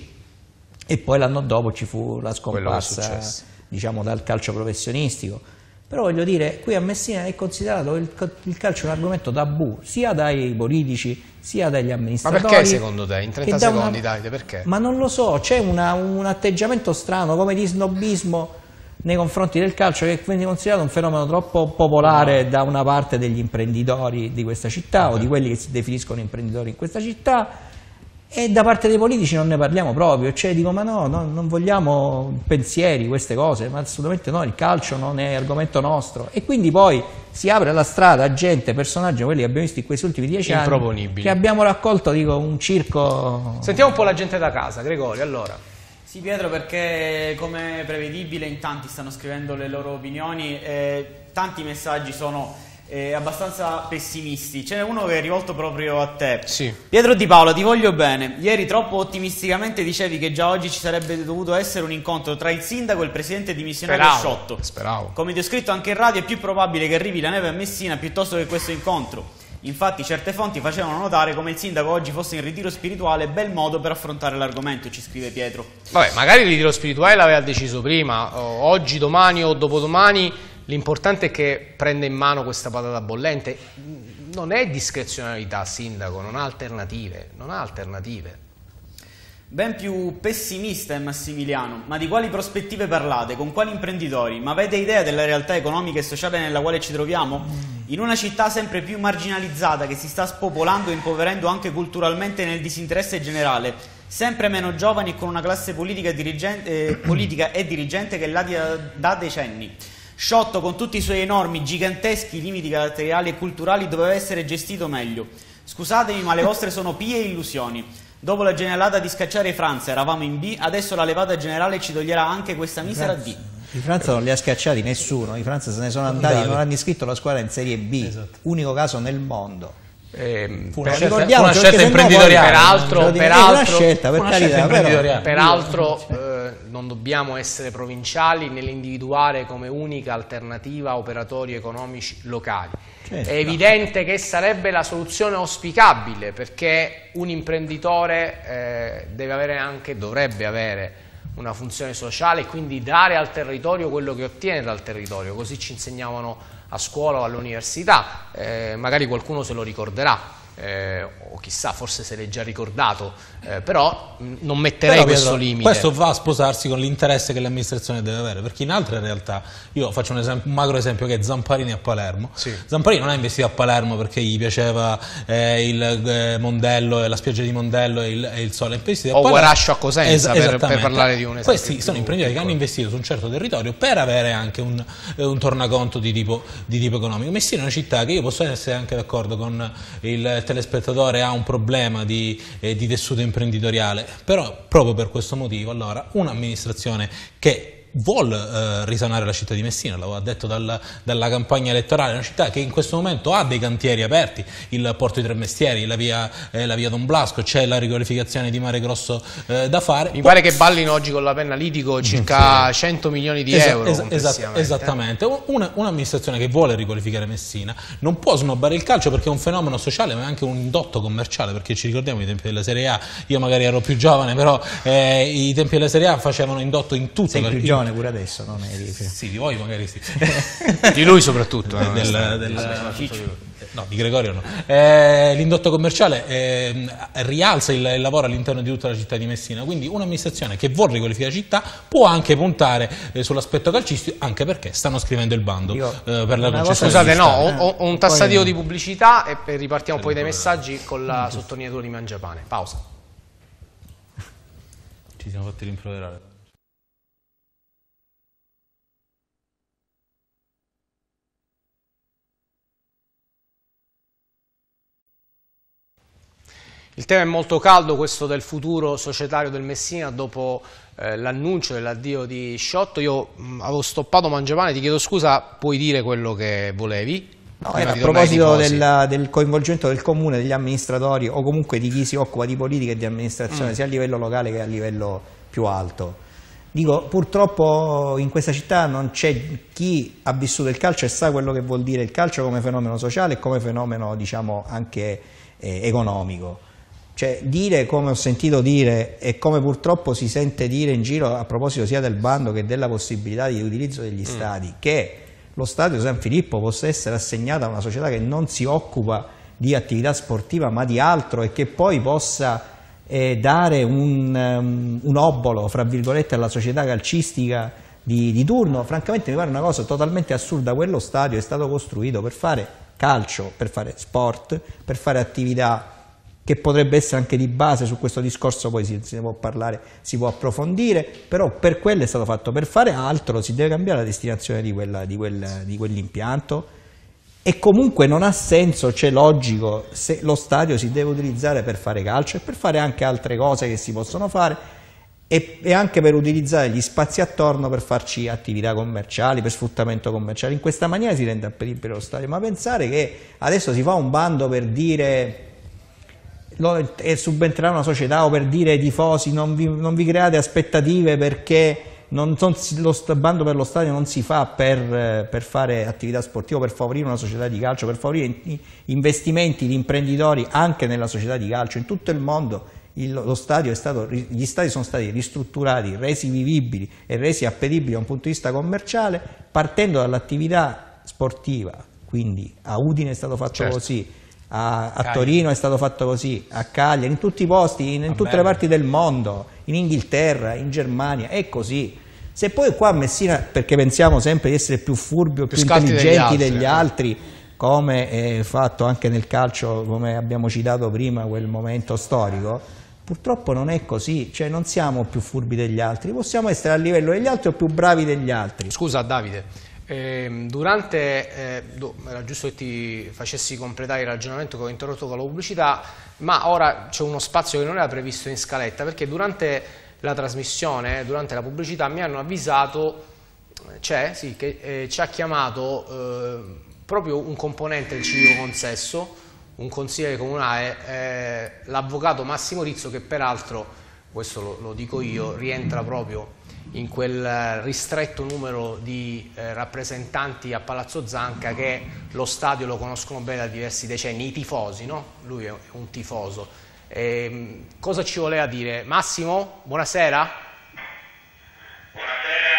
Speaker 3: e poi l'anno dopo ci fu la scomparsa diciamo dal calcio professionistico. Però voglio dire, qui a Messina è considerato il, il calcio un argomento tabù, sia dai politici, sia dagli amministratori.
Speaker 1: Ma perché secondo te? In trenta secondi,
Speaker 3: una...
Speaker 1: Davide, perché?
Speaker 3: Ma non lo so, c'è un atteggiamento strano, come di snobismo nei confronti del calcio, che viene considerato un fenomeno troppo popolare da una parte degli imprenditori di questa città o di quelli che si definiscono imprenditori in questa città, e da parte dei politici non ne parliamo proprio, cioè dico ma no, no, non vogliamo pensieri, queste cose, ma assolutamente no, il calcio non è argomento nostro, e quindi poi si apre la strada a gente, personaggi, quelli che abbiamo visto in questi ultimi dieci anni, che abbiamo raccolto, dico, un circo.
Speaker 1: Sentiamo un po' la gente da casa, Gregorio, allora.
Speaker 4: Sì, Pietro, perché come prevedibile in tanti stanno scrivendo le loro opinioni e tanti messaggi sono Eh, abbastanza pessimisti. Ce n'è uno che è rivolto proprio a te.
Speaker 1: Sì.
Speaker 4: Pietro Di Paola, ti voglio bene. Ieri troppo ottimisticamente dicevi che già oggi ci sarebbe dovuto essere un incontro tra il sindaco e il presidente dimissionario Sciotto.
Speaker 1: Speravo.
Speaker 4: Come ti ho scritto anche in radio, è più probabile che arrivi la neve a Messina piuttosto che questo incontro. Infatti certe fonti facevano notare come il sindaco oggi fosse in ritiro spirituale, bel modo per affrontare l'argomento, ci scrive Pietro.
Speaker 1: Vabbè, magari il ritiro spirituale l'aveva deciso prima, oggi, domani o dopodomani. L'importante è che prenda in mano questa patata bollente. Non è discrezionalità, sindaco, non ha alternative, non ha alternative.
Speaker 4: Ben più pessimista è Massimiliano. Ma di quali prospettive parlate? Con quali imprenditori? Ma avete idea della realtà economica e sociale nella quale ci troviamo? In una città sempre più marginalizzata, che si sta spopolando e impoverendo anche culturalmente nel disinteresse generale, sempre meno giovani e con una classe politica e dirigente, eh, politica e dirigente che là da, da decenni. Sciotto, con tutti i suoi enormi, giganteschi limiti caratteriali e culturali, doveva essere gestito meglio. Scusatemi, ma le vostre sono pie illusioni. Dopo la genialata di scacciare Franza eravamo in B, adesso la levata generale ci toglierà anche questa misera D.
Speaker 3: I Franza non li ha scacciati nessuno, i Franza se ne sono andati, non hanno iscritto la squadra in Serie B, esatto. Unico caso nel mondo.
Speaker 1: Eh,
Speaker 2: fu una
Speaker 1: per,
Speaker 2: scelta, fu una scelta imprenditoriale,
Speaker 1: peraltro, peraltro,
Speaker 3: scelta, per carità,
Speaker 1: però, peraltro eh, non dobbiamo essere provinciali nell'individuare come unica alternativa operatori economici locali. Certo. È evidente che sarebbe la soluzione auspicabile, perché un imprenditore eh, deve avere anche, dovrebbe avere una funzione sociale e quindi dare al territorio quello che ottiene dal territorio, così ci insegnavano a scuola o all'università, eh, magari qualcuno se lo ricorderà, eh, o chissà, forse se l'è già ricordato, eh, però mh, non metterei però, questo Pietro, limite.
Speaker 2: Questo va a sposarsi con l'interesse che l'amministrazione deve avere, perché in altre realtà, io faccio un, esempio, un magro esempio che è Zamparini a Palermo. Sì. Zamparini non ha investito a Palermo perché gli piaceva eh, il eh, Mondello, la spiaggia di Mondello e il, e il sole, o
Speaker 1: Guarascio a Cosenza, es per, per parlare di un esempio.
Speaker 2: Questi sono imprenditori che hanno investito su un certo territorio per avere anche un, un tornaconto di tipo, di tipo economico. Messina è una città che io posso essere anche d'accordo con il telespettatore, ha un problema di, eh, di tessuto imprenditoriale, però proprio per questo motivo allora un'amministrazione che vuol eh, risanare la città di Messina, lo ha detto dal, dalla campagna elettorale, una città che in questo momento ha dei cantieri aperti, il Porto di Tremestieri, la via, eh, la via Don Blasco, c'è la riqualificazione di Mare Grosso eh, da fare.
Speaker 1: Mi pare che ballino oggi con la penna Litico circa sì. cento milioni di
Speaker 2: Esa
Speaker 1: euro.
Speaker 2: Es esatt esattamente, un'amministrazione un che vuole riqualificare Messina non può snobbare il calcio perché è un fenomeno sociale ma è anche un indotto commerciale, perché ci ricordiamo i tempi della Serie A, io magari ero più giovane, però eh, i tempi della Serie A facevano indotto in tutto.
Speaker 3: Sei più giovane pure adesso, non è di...
Speaker 2: Sì, di voi magari sì.
Speaker 1: Di lui soprattutto.
Speaker 2: Eh, del, del, del, no, di Gregorio no. Eh, l'indotto commerciale eh, rialza il, il lavoro all'interno di tutta la città di Messina, quindi un'amministrazione che vuole riqualificare la città può anche puntare eh, sull'aspetto calcistico, anche perché stanno scrivendo il bando
Speaker 1: Io,
Speaker 2: eh, per la concessione.
Speaker 1: Scusate, no, ho, ho un tassativo di pubblicità e ripartiamo poi dai messaggi con la sottolineatura di Mangiapane. Pausa.
Speaker 2: Ci siamo fatti rimproverare.
Speaker 1: Il tema è molto caldo, questo del futuro societario del Messina dopo eh, l'annuncio dell'addio di Sciotto. Io mh, avevo stoppato Mangiapane, ti chiedo scusa, puoi dire quello che volevi?
Speaker 3: No, era a proposito del, del coinvolgimento del comune, degli amministratori o comunque di chi si occupa di politica e di amministrazione mm. sia a livello locale che a livello più alto. Dico, purtroppo in questa città non c'è chi ha vissuto il calcio e sa quello che vuol dire il calcio come fenomeno sociale e come fenomeno, diciamo, anche eh, economico. Cioè, dire, come ho sentito dire e come purtroppo si sente dire in giro a proposito sia del bando che della possibilità di utilizzo degli stadi, mm. che lo stadio San Filippo possa essere assegnato a una società che non si occupa di attività sportiva ma di altro e che poi possa eh, dare un, um, un obolo, fra virgolette, alla società calcistica di, di turno. Francamente mi pare una cosa totalmente assurda. Quello stadio è stato costruito per fare calcio, per fare sport, per fare attività che potrebbe essere anche di base. Su questo discorso poi si, si può parlare, si può approfondire, però per quello è stato fatto. Per fare altro si deve cambiare la destinazione di, quella, di, quel, di quell'impianto, e comunque non ha senso, c'è logico, se lo stadio si deve utilizzare per fare calcio e per fare anche altre cose che si possono fare, e, e anche per utilizzare gli spazi attorno per farci attività commerciali, per sfruttamento commerciale. In questa maniera si rende appetibile lo stadio. Ma pensare che adesso si fa un bando per dire lo, e subentrerà una società, o per dire ai tifosi non vi, non vi create aspettative perché Non, non, lo bando per lo stadio non si fa per, per fare attività sportiva, per favorire una società di calcio, per favorire investimenti di imprenditori anche nella società di calcio. In tutto il mondo il, lo stadio è stato, gli stadi sono stati ristrutturati, resi vivibili e resi appetibili da un punto di vista commerciale, partendo dall'attività sportiva. Quindi a Udine è stato fatto certo. così, a, a Torino è stato fatto così, a Cagliari, in tutti i posti, in, in tutte le parti del mondo, in Inghilterra, in Germania, è così. Se poi qua a Messina, perché pensiamo sempre di essere più furbi o più, più intelligenti degli altri, degli altri, come è fatto anche nel calcio, come abbiamo citato prima, quel momento storico, purtroppo non è così, cioè non siamo più furbi degli altri, possiamo essere a livello degli altri o più bravi degli altri.
Speaker 1: Scusa Davide, eh, durante, eh, era giusto che ti facessi completare il ragionamento che ho interrotto con la pubblicità, ma ora c'è uno spazio che non era previsto in scaletta, perché durante la trasmissione, durante la pubblicità, mi hanno avvisato, c'è, sì, che eh, ci ha chiamato eh, proprio un componente del civico consesso, un consigliere comunale, eh, l'avvocato Massimo Rizzo, che peraltro, questo lo, lo dico io, rientra proprio in quel ristretto numero di eh, rappresentanti a Palazzo Zanca che lo stadio lo conoscono bene da diversi decenni, i tifosi, no? Lui è un tifoso. Eh, cosa ci voleva dire? Massimo, buonasera.
Speaker 6: Buonasera.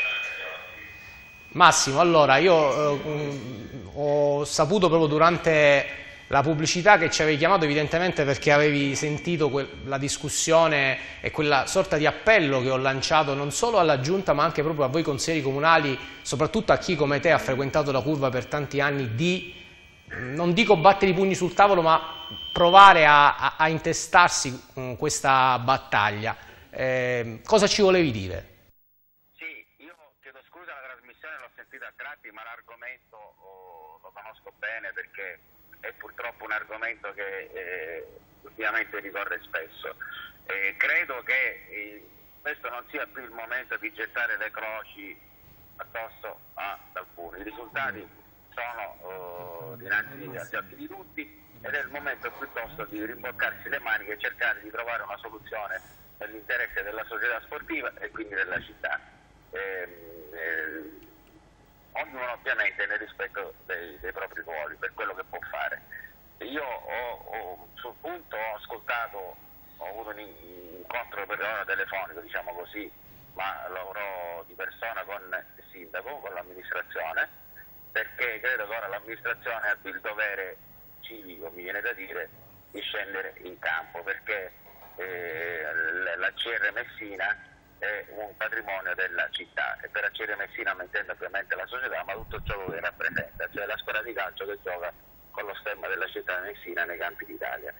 Speaker 1: Massimo, allora io eh, ho saputo proprio durante la pubblicità che ci avevi chiamato evidentemente perché avevi sentito la discussione e quella sorta di appello che ho lanciato non solo alla Giunta ma anche proprio a voi consiglieri comunali, soprattutto a chi come te ha frequentato la curva per tanti anni, di, non dico battere i pugni sul tavolo, ma provare a, a, a intestarsi con questa battaglia. Eh, cosa ci volevi dire?
Speaker 6: Sì, io chiedo scusa, la trasmissione l'ho sentita a tratti, ma l'argomento oh, lo conosco bene perché è purtroppo un argomento che eh, ultimamente ricorre spesso. Eh, credo che eh, questo non sia più il momento di gettare le croci addosso ad alcuni. I risultati sono oh, dinanzi agli occhi di tutti ed è il momento piuttosto di rimboccarsi le maniche e cercare di trovare una soluzione nell'interesse della società sportiva e quindi della città. Eh, eh, ognuno ovviamente nel rispetto dei, dei propri ruoli per quello che può fare. Io ho, ho, sul punto ho ascoltato, ho avuto un incontro per ora telefonico, diciamo così, ma lavorò di persona con il sindaco, con l'amministrazione, perché credo che ora l'amministrazione abbia il dovere civico, mi viene da dire, di scendere in campo, perché eh, la C R Messina è un patrimonio della città e per A C R Messina non intendo ovviamente la società, ma tutto ciò che rappresenta, cioè la squadra di calcio che gioca con lo stemma della città di Messina nei campi d'Italia.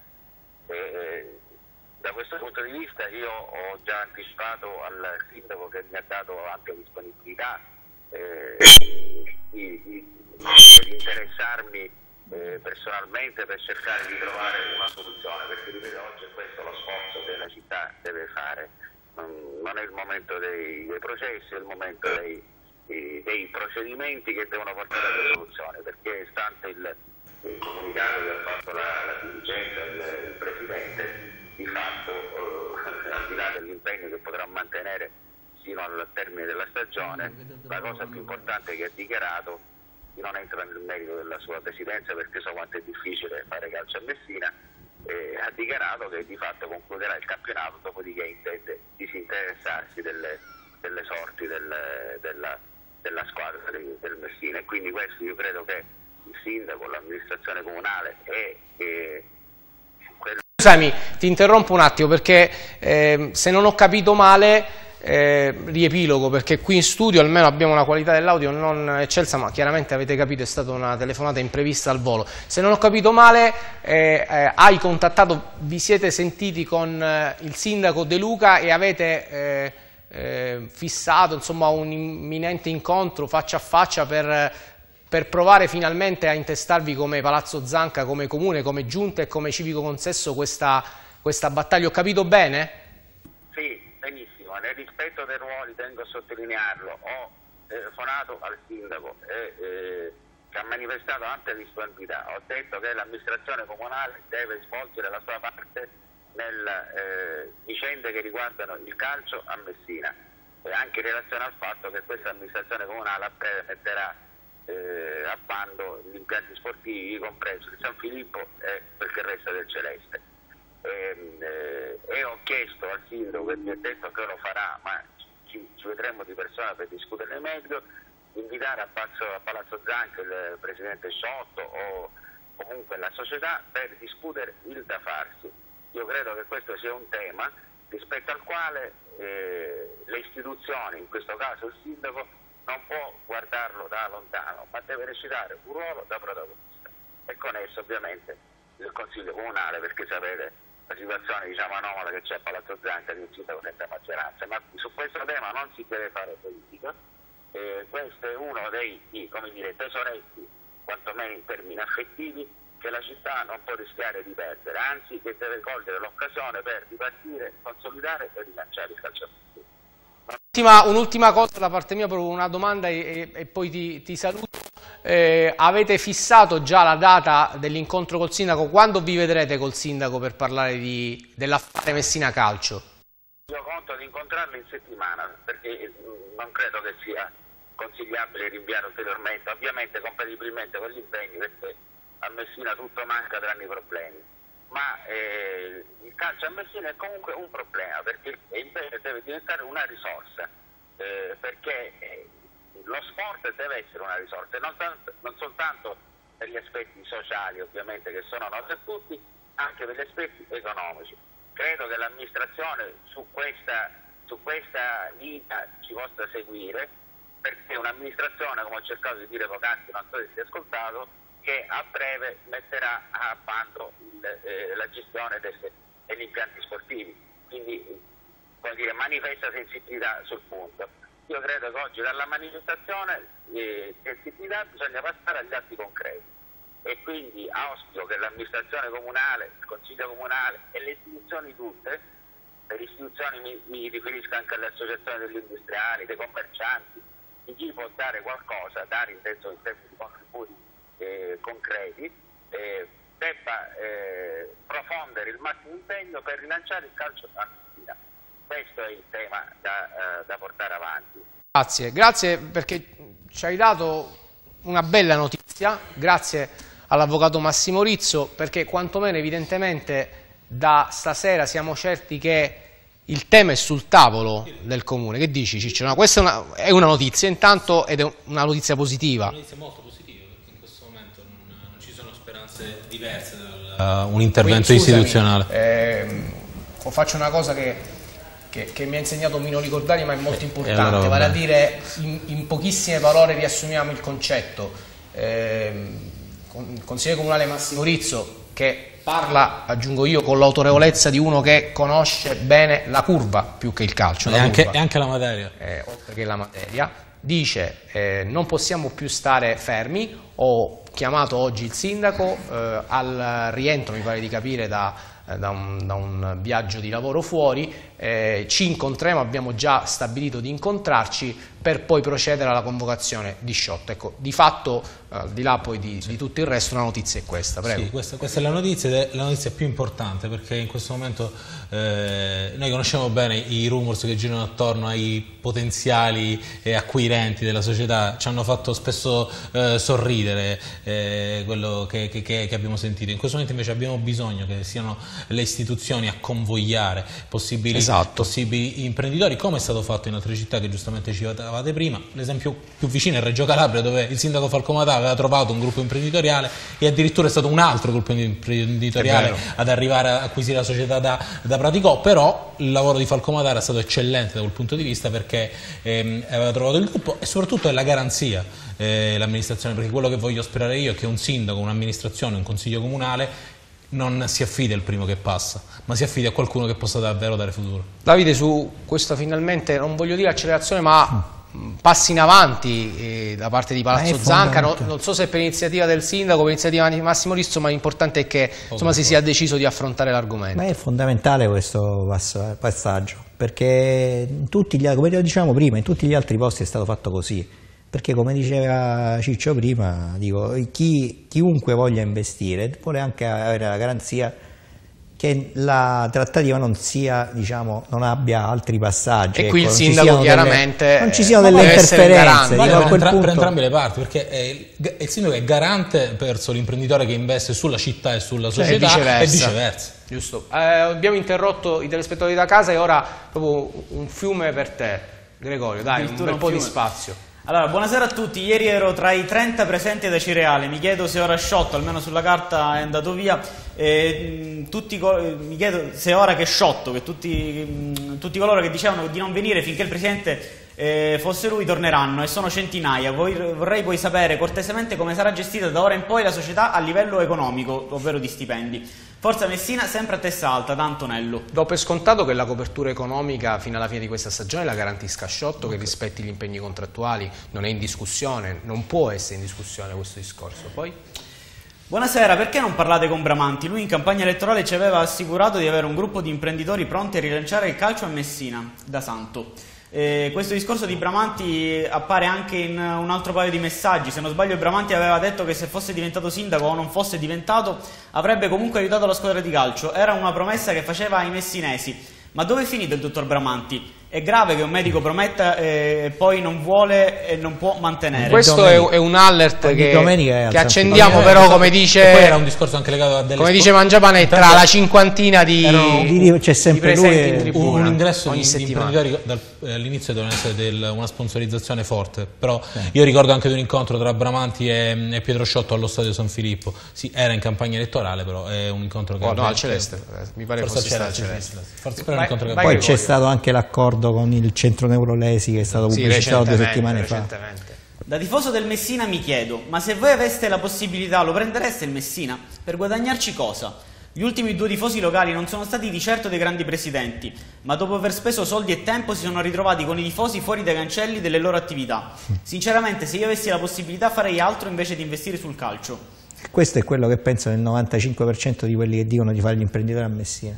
Speaker 6: E, da questo punto di vista io ho già anticipato al sindaco che mi ha dato ampia disponibilità eh, di, di, di interessarmi eh, personalmente per cercare di trovare una soluzione, perché ripeto, oggi è questo lo sforzo che la città deve fare. Non è il momento dei, dei processi, è il momento dei, dei, dei procedimenti che devono portare alla soluzione, perché stante il, il comunicato che ha fatto la, la dirigenza, il, il Presidente, di fatto, eh, al di là dell'impegno che potrà mantenere fino al termine della stagione, la cosa più importante che ha dichiarato, non entra nel merito della sua presidenza perché so quanto è difficile fare calcio a Messina, Eh, ha dichiarato che di fatto concluderà il campionato, dopodiché intende disinteressarsi delle, delle sorti del, della, della squadra del, del Messina, e quindi questo io credo che il sindaco, l'amministrazione comunale e, e quello...
Speaker 1: Scusami, ti interrompo un attimo perché eh, se non ho capito male eh, riepilogo, perché qui in studio almeno abbiamo una qualità dell'audio non eccelsa, ma chiaramente avete capito è stata una telefonata imprevista al volo. Se non ho capito male, eh, eh, hai contattato, vi siete sentiti con eh, il sindaco De Luca e avete eh, eh, fissato insomma un imminente incontro faccia a faccia per, per provare finalmente a intestarvi come Palazzo Zanca, come comune, come giunta e come civico consesso questa, questa battaglia. Ho capito bene?
Speaker 6: Sì, benissimo. Nel rispetto dei ruoli tengo a sottolinearlo. Ho telefonato al sindaco e eh, che ha manifestato ampia disponibilità. Ho detto che l'amministrazione comunale deve svolgere la sua parte nelle eh, vicende che riguardano il calcio a Messina, e anche in relazione al fatto che questa amministrazione comunale a breve metterà eh, a bando gli impianti sportivi, compreso il San Filippo e quel che resta del Celeste. E, eh, e ho chiesto al sindaco, che mi ha detto che lo farà, ma ci, ci vedremo di persona per discuterne meglio, invitare a, Palazzo, a Palazzo Zanca il presidente Sciotto o comunque la società per discutere il da farsi. Io credo che questo sia un tema rispetto al quale eh, le istituzioni, in questo caso il sindaco, non può guardarlo da lontano, ma deve recitare un ruolo da protagonista, e con esso ovviamente il Consiglio Comunale, perché sapete la situazione diciamo anomala che c'è a Palazzo Zanca di un sindaco senza maggioranza, ma su questo tema non si deve fare politica. Eh, questo è uno dei, come dire, tesoretti, quantomeno in termini affettivi, che la città non può rischiare di perdere, anzi che deve cogliere l'occasione per ripartire, consolidare e rilanciare il calcio.
Speaker 1: Un'ultima cosa da parte mia, proprio una domanda e, e poi ti, ti saluto. Eh, avete fissato già la data dell'incontro col sindaco? Quando vi vedrete col sindaco per parlare dell'affare Messina Calcio?
Speaker 6: Io conto di incontrarlo in settimana, perché non credo che sia consigliabile rinviare ulteriormente, ovviamente compatibilmente con gli impegni, perché a Messina tutto manca tranne i problemi, ma eh, il calcio a Messina è comunque un problema, perché invece deve diventare una risorsa, eh, perché eh, lo sport deve essere una risorsa, non, tanto, non soltanto per gli aspetti sociali ovviamente che sono noti a tutti, anche per gli aspetti economici. Credo che l'amministrazione su questa, su questa linea ci possa seguire, perché un'amministrazione, come ho cercato di dire poc'anzi, non so se si è ascoltato, che a breve metterà a bando il, eh, la gestione del, degli impianti sportivi, quindi come dire, manifesta sensibilità sul punto. Io credo che oggi dalla manifestazione eh, sensibilità bisogna passare agli atti concreti, e quindi auspico che l'amministrazione comunale, il Consiglio Comunale e le istituzioni tutte, per istituzioni mi, mi riferisco anche alle associazioni degli industriali, dei commercianti, di chi può dare qualcosa, dare in senso in termini di contributi eh, concreti, eh, debba eh, profondere il massimo impegno per rilanciare il calcio a Messina. Questo è il tema da, uh, da portare avanti.
Speaker 1: Grazie, grazie perché ci hai dato una bella notizia, grazie all'avvocato Massimo Rizzo, perché quantomeno evidentemente da stasera siamo certi che il tema è sul tavolo del comune. Che dici Ciccio? No, questa è una, è una notizia intanto, ed è una notizia positiva.
Speaker 2: Una notizia molto positiva, perché in questo momento non, non ci sono speranze diverse da uh, un intervento Quindi, scusami, istituzionale.
Speaker 1: Eh, faccio una cosa che... Che, che mi ha insegnato Mino Ricordari, ma è molto importante,
Speaker 2: allora
Speaker 1: vale a dire in, in pochissime parole riassumiamo il concetto. Eh, il consigliere comunale Massimo Rizzo, che parla, aggiungo io, con l'autorevolezza di uno che conosce bene la curva più che il calcio,
Speaker 2: e anche, e anche la materia,
Speaker 1: eh, oltre che la materia, dice eh, non possiamo più stare fermi. Ho chiamato oggi il sindaco eh, al rientro, mi pare di capire, da Da un, da un viaggio di lavoro fuori, eh, ci incontreremo, abbiamo già stabilito di incontrarci per poi procedere alla convocazione di Sciotto. Ecco, di fatto, eh, al di là poi di, sì. di tutto il resto, la notizia è questa. Prego.
Speaker 2: Sì, questa, questa è la notizia, ed è la notizia più importante, perché in questo momento eh, noi conosciamo bene i rumors che girano attorno ai potenziali eh, acquirenti della società, ci hanno fatto spesso eh, sorridere eh, quello che, che, che abbiamo sentito. In questo momento invece abbiamo bisogno che siano le istituzioni a convogliare possibili,
Speaker 1: esatto.
Speaker 2: possibili imprenditori, come è stato fatto in altre città che giustamente citavate prima. L'esempio più vicino è Reggio Calabria, dove il sindaco Falcomatà aveva trovato un gruppo imprenditoriale e addirittura è stato un altro gruppo imprenditoriale ad arrivare a acquisire la società da, da Praticò, però il lavoro di Falcomatà era stato eccellente da quel punto di vista, perché ehm, aveva trovato il gruppo e soprattutto è la garanzia eh, l'amministrazione, perché quello che voglio sperare io è che un sindaco, un'amministrazione, un consiglio comunale non si affida al primo che passa, ma si affida a qualcuno che possa davvero dare futuro.
Speaker 1: Davide, su questo finalmente, non voglio dire accelerazione, ma passi in avanti eh, da parte di Palazzo Zanca, no, non so se per iniziativa del sindaco, per iniziativa di Massimo Risto, ma l'importante è che insomma, si sia deciso di affrontare l'argomento.
Speaker 3: Ma è fondamentale questo passaggio, perché in tutti gli, come dicevamo prima, in tutti gli altri posti è stato fatto così. Perché come diceva Ciccio prima, dico, chi, chiunque voglia investire vuole anche avere la garanzia che la trattativa non sia, diciamo, non abbia altri passaggi.
Speaker 1: E qui
Speaker 3: ecco,
Speaker 1: il sindaco chiaramente
Speaker 3: delle, non ci siano delle interferenze.
Speaker 2: Vale per, entra, punto... per entrambe le parti, perché è il, il sindaco è garante verso l'imprenditore che investe sulla città e sulla società, cioè, viceversa. e viceversa.
Speaker 1: Giusto. Eh, abbiamo interrotto i telespettatori da casa e ora proprio un fiume per te, Gregorio, dai, un bel po' di spazio.
Speaker 4: Allora, buonasera a tutti. Ieri ero tra i trenta presenti ad Acireale, mi chiedo se ora Sciotto, almeno sulla carta è andato via, e, mh, tutti, mi chiedo se ora che Sciotto, che tutti, mh, tutti coloro che dicevano di non venire finché il Presidente eh, fosse lui torneranno, e sono centinaia. Voi, vorrei poi sapere cortesemente come sarà gestita da ora in poi la società a livello economico, ovvero di stipendi. Forza Messina sempre a testa alta, da Antonello.
Speaker 1: Do per scontato che la copertura economica fino alla fine di questa stagione la garantisca Sciotto, che rispetti gli impegni contrattuali, non è in discussione, non può essere in discussione questo discorso. Poi?
Speaker 4: Buonasera, perché non parlate con Bramanti? Lui in campagna elettorale ci aveva assicurato di avere un gruppo di imprenditori pronti a rilanciare il calcio a Messina, da Santo. Eh, questo discorso di Bramanti appare anche in un altro paio di messaggi. Se non sbaglio, Bramanti aveva detto che se fosse diventato sindaco o non fosse diventato avrebbe comunque aiutato la squadra di calcio. Era una promessa che faceva ai messinesi. Ma dove è finito il dottor Bramanti? È grave che un medico prometta e poi non vuole e non può mantenere.
Speaker 1: Questo è, è un alert che, che accendiamo, però come dice,
Speaker 2: poi era un discorso anche legato a delle
Speaker 1: come dice Mangiapane, tra la cinquantina di,
Speaker 3: di, c'è sempre
Speaker 1: di presenti
Speaker 3: lui,
Speaker 1: in
Speaker 2: un, un ingresso
Speaker 1: ogni
Speaker 2: di, di imprenditori eh, all'inizio doveva essere del, una sponsorizzazione forte, però sì. Io ricordo anche di un incontro tra Bramanti e, e Pietro Sciotto allo stadio San Filippo. Sì, era in campagna elettorale, però è un incontro che
Speaker 1: oh, no, al Celeste, mi pare fosse stato al Celeste.
Speaker 2: Forse vai, un vai,
Speaker 3: poi c'è stato anche l'accordo con il centro neurolesi che è stato pubblicizzato
Speaker 1: sì,
Speaker 3: due settimane fa.
Speaker 4: Da tifoso del Messina mi chiedo, ma se voi aveste la possibilità lo prendereste il Messina? Per guadagnarci cosa? Gli ultimi due tifosi locali non sono stati di certo dei grandi presidenti, ma dopo aver speso soldi e tempo si sono ritrovati con i tifosi fuori dai cancelli delle loro attività. Sinceramente, se io avessi la possibilità farei altro invece di investire sul calcio.
Speaker 3: Questo è quello che pensano il novantacinque per cento di quelli che dicono di fare gli imprenditori a Messina.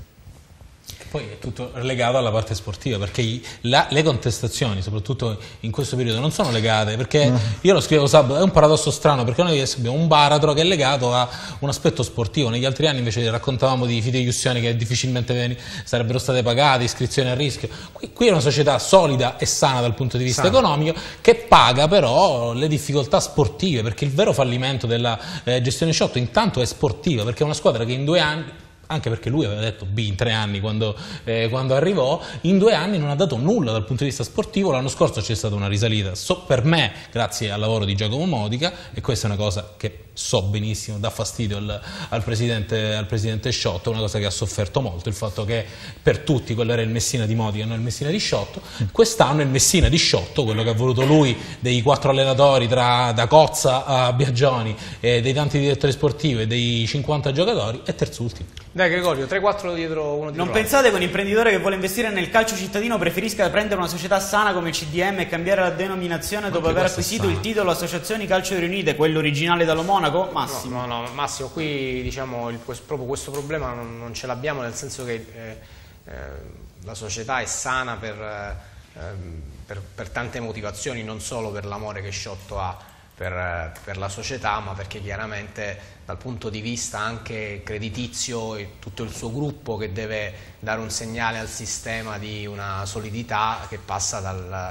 Speaker 2: Poi è tutto legato alla parte sportiva, perché i, la, le contestazioni, soprattutto in questo periodo, non sono legate, perché no. Io lo scrivevo sabato, è un paradosso strano, perché noi abbiamo un baratro che è legato a un aspetto sportivo. Negli altri anni invece raccontavamo di fideiussioni che difficilmente sarebbero state pagate, iscrizioni a rischio. Qui, qui è una società solida e sana dal punto di vista sana. economico, che paga però le difficoltà sportive, perché il vero fallimento della eh, gestione Sciotto intanto è sportiva, perché è una squadra che in due anni, anche perché lui aveva detto B in tre anni quando, eh, quando arrivò, in due anni non ha dato nulla dal punto di vista sportivo. L'anno scorso c'è stata una risalita, so, per me, grazie al lavoro di Giacomo Modica, e questa è una cosa che so benissimo, dà fastidio al, al, presidente, al presidente Sciotto, una cosa che ha sofferto molto, il fatto che per tutti quello era il Messina di Modica, non il Messina di Sciotto. Quest'anno è il Messina di Sciotto, quello che ha voluto lui, dei quattro allenatori tra, da Cozza a Biagioni, e dei tanti direttori sportivi e dei cinquanta giocatori, è terzultimo.
Speaker 1: Dai Gregorio, tre quattro dietro uno dietro.
Speaker 4: Non pensate che un imprenditore che vuole investire nel calcio cittadino preferisca prendere una società sana come il C D M e cambiare la denominazione dopo aver acquisito il titolo Associazioni Calcio Riunite, quello originale dallo Monaco? Massimo.
Speaker 1: No, no, no, Massimo, qui diciamo il, proprio questo problema non, non ce l'abbiamo, nel senso che eh, eh, la società è sana per, eh, per, per tante motivazioni, non solo per l'amore che Sciotto ha per, per la società, ma perché chiaramente dal punto di vista anche creditizio e tutto il suo gruppo che deve dare un segnale al sistema di una solidità che passa dal,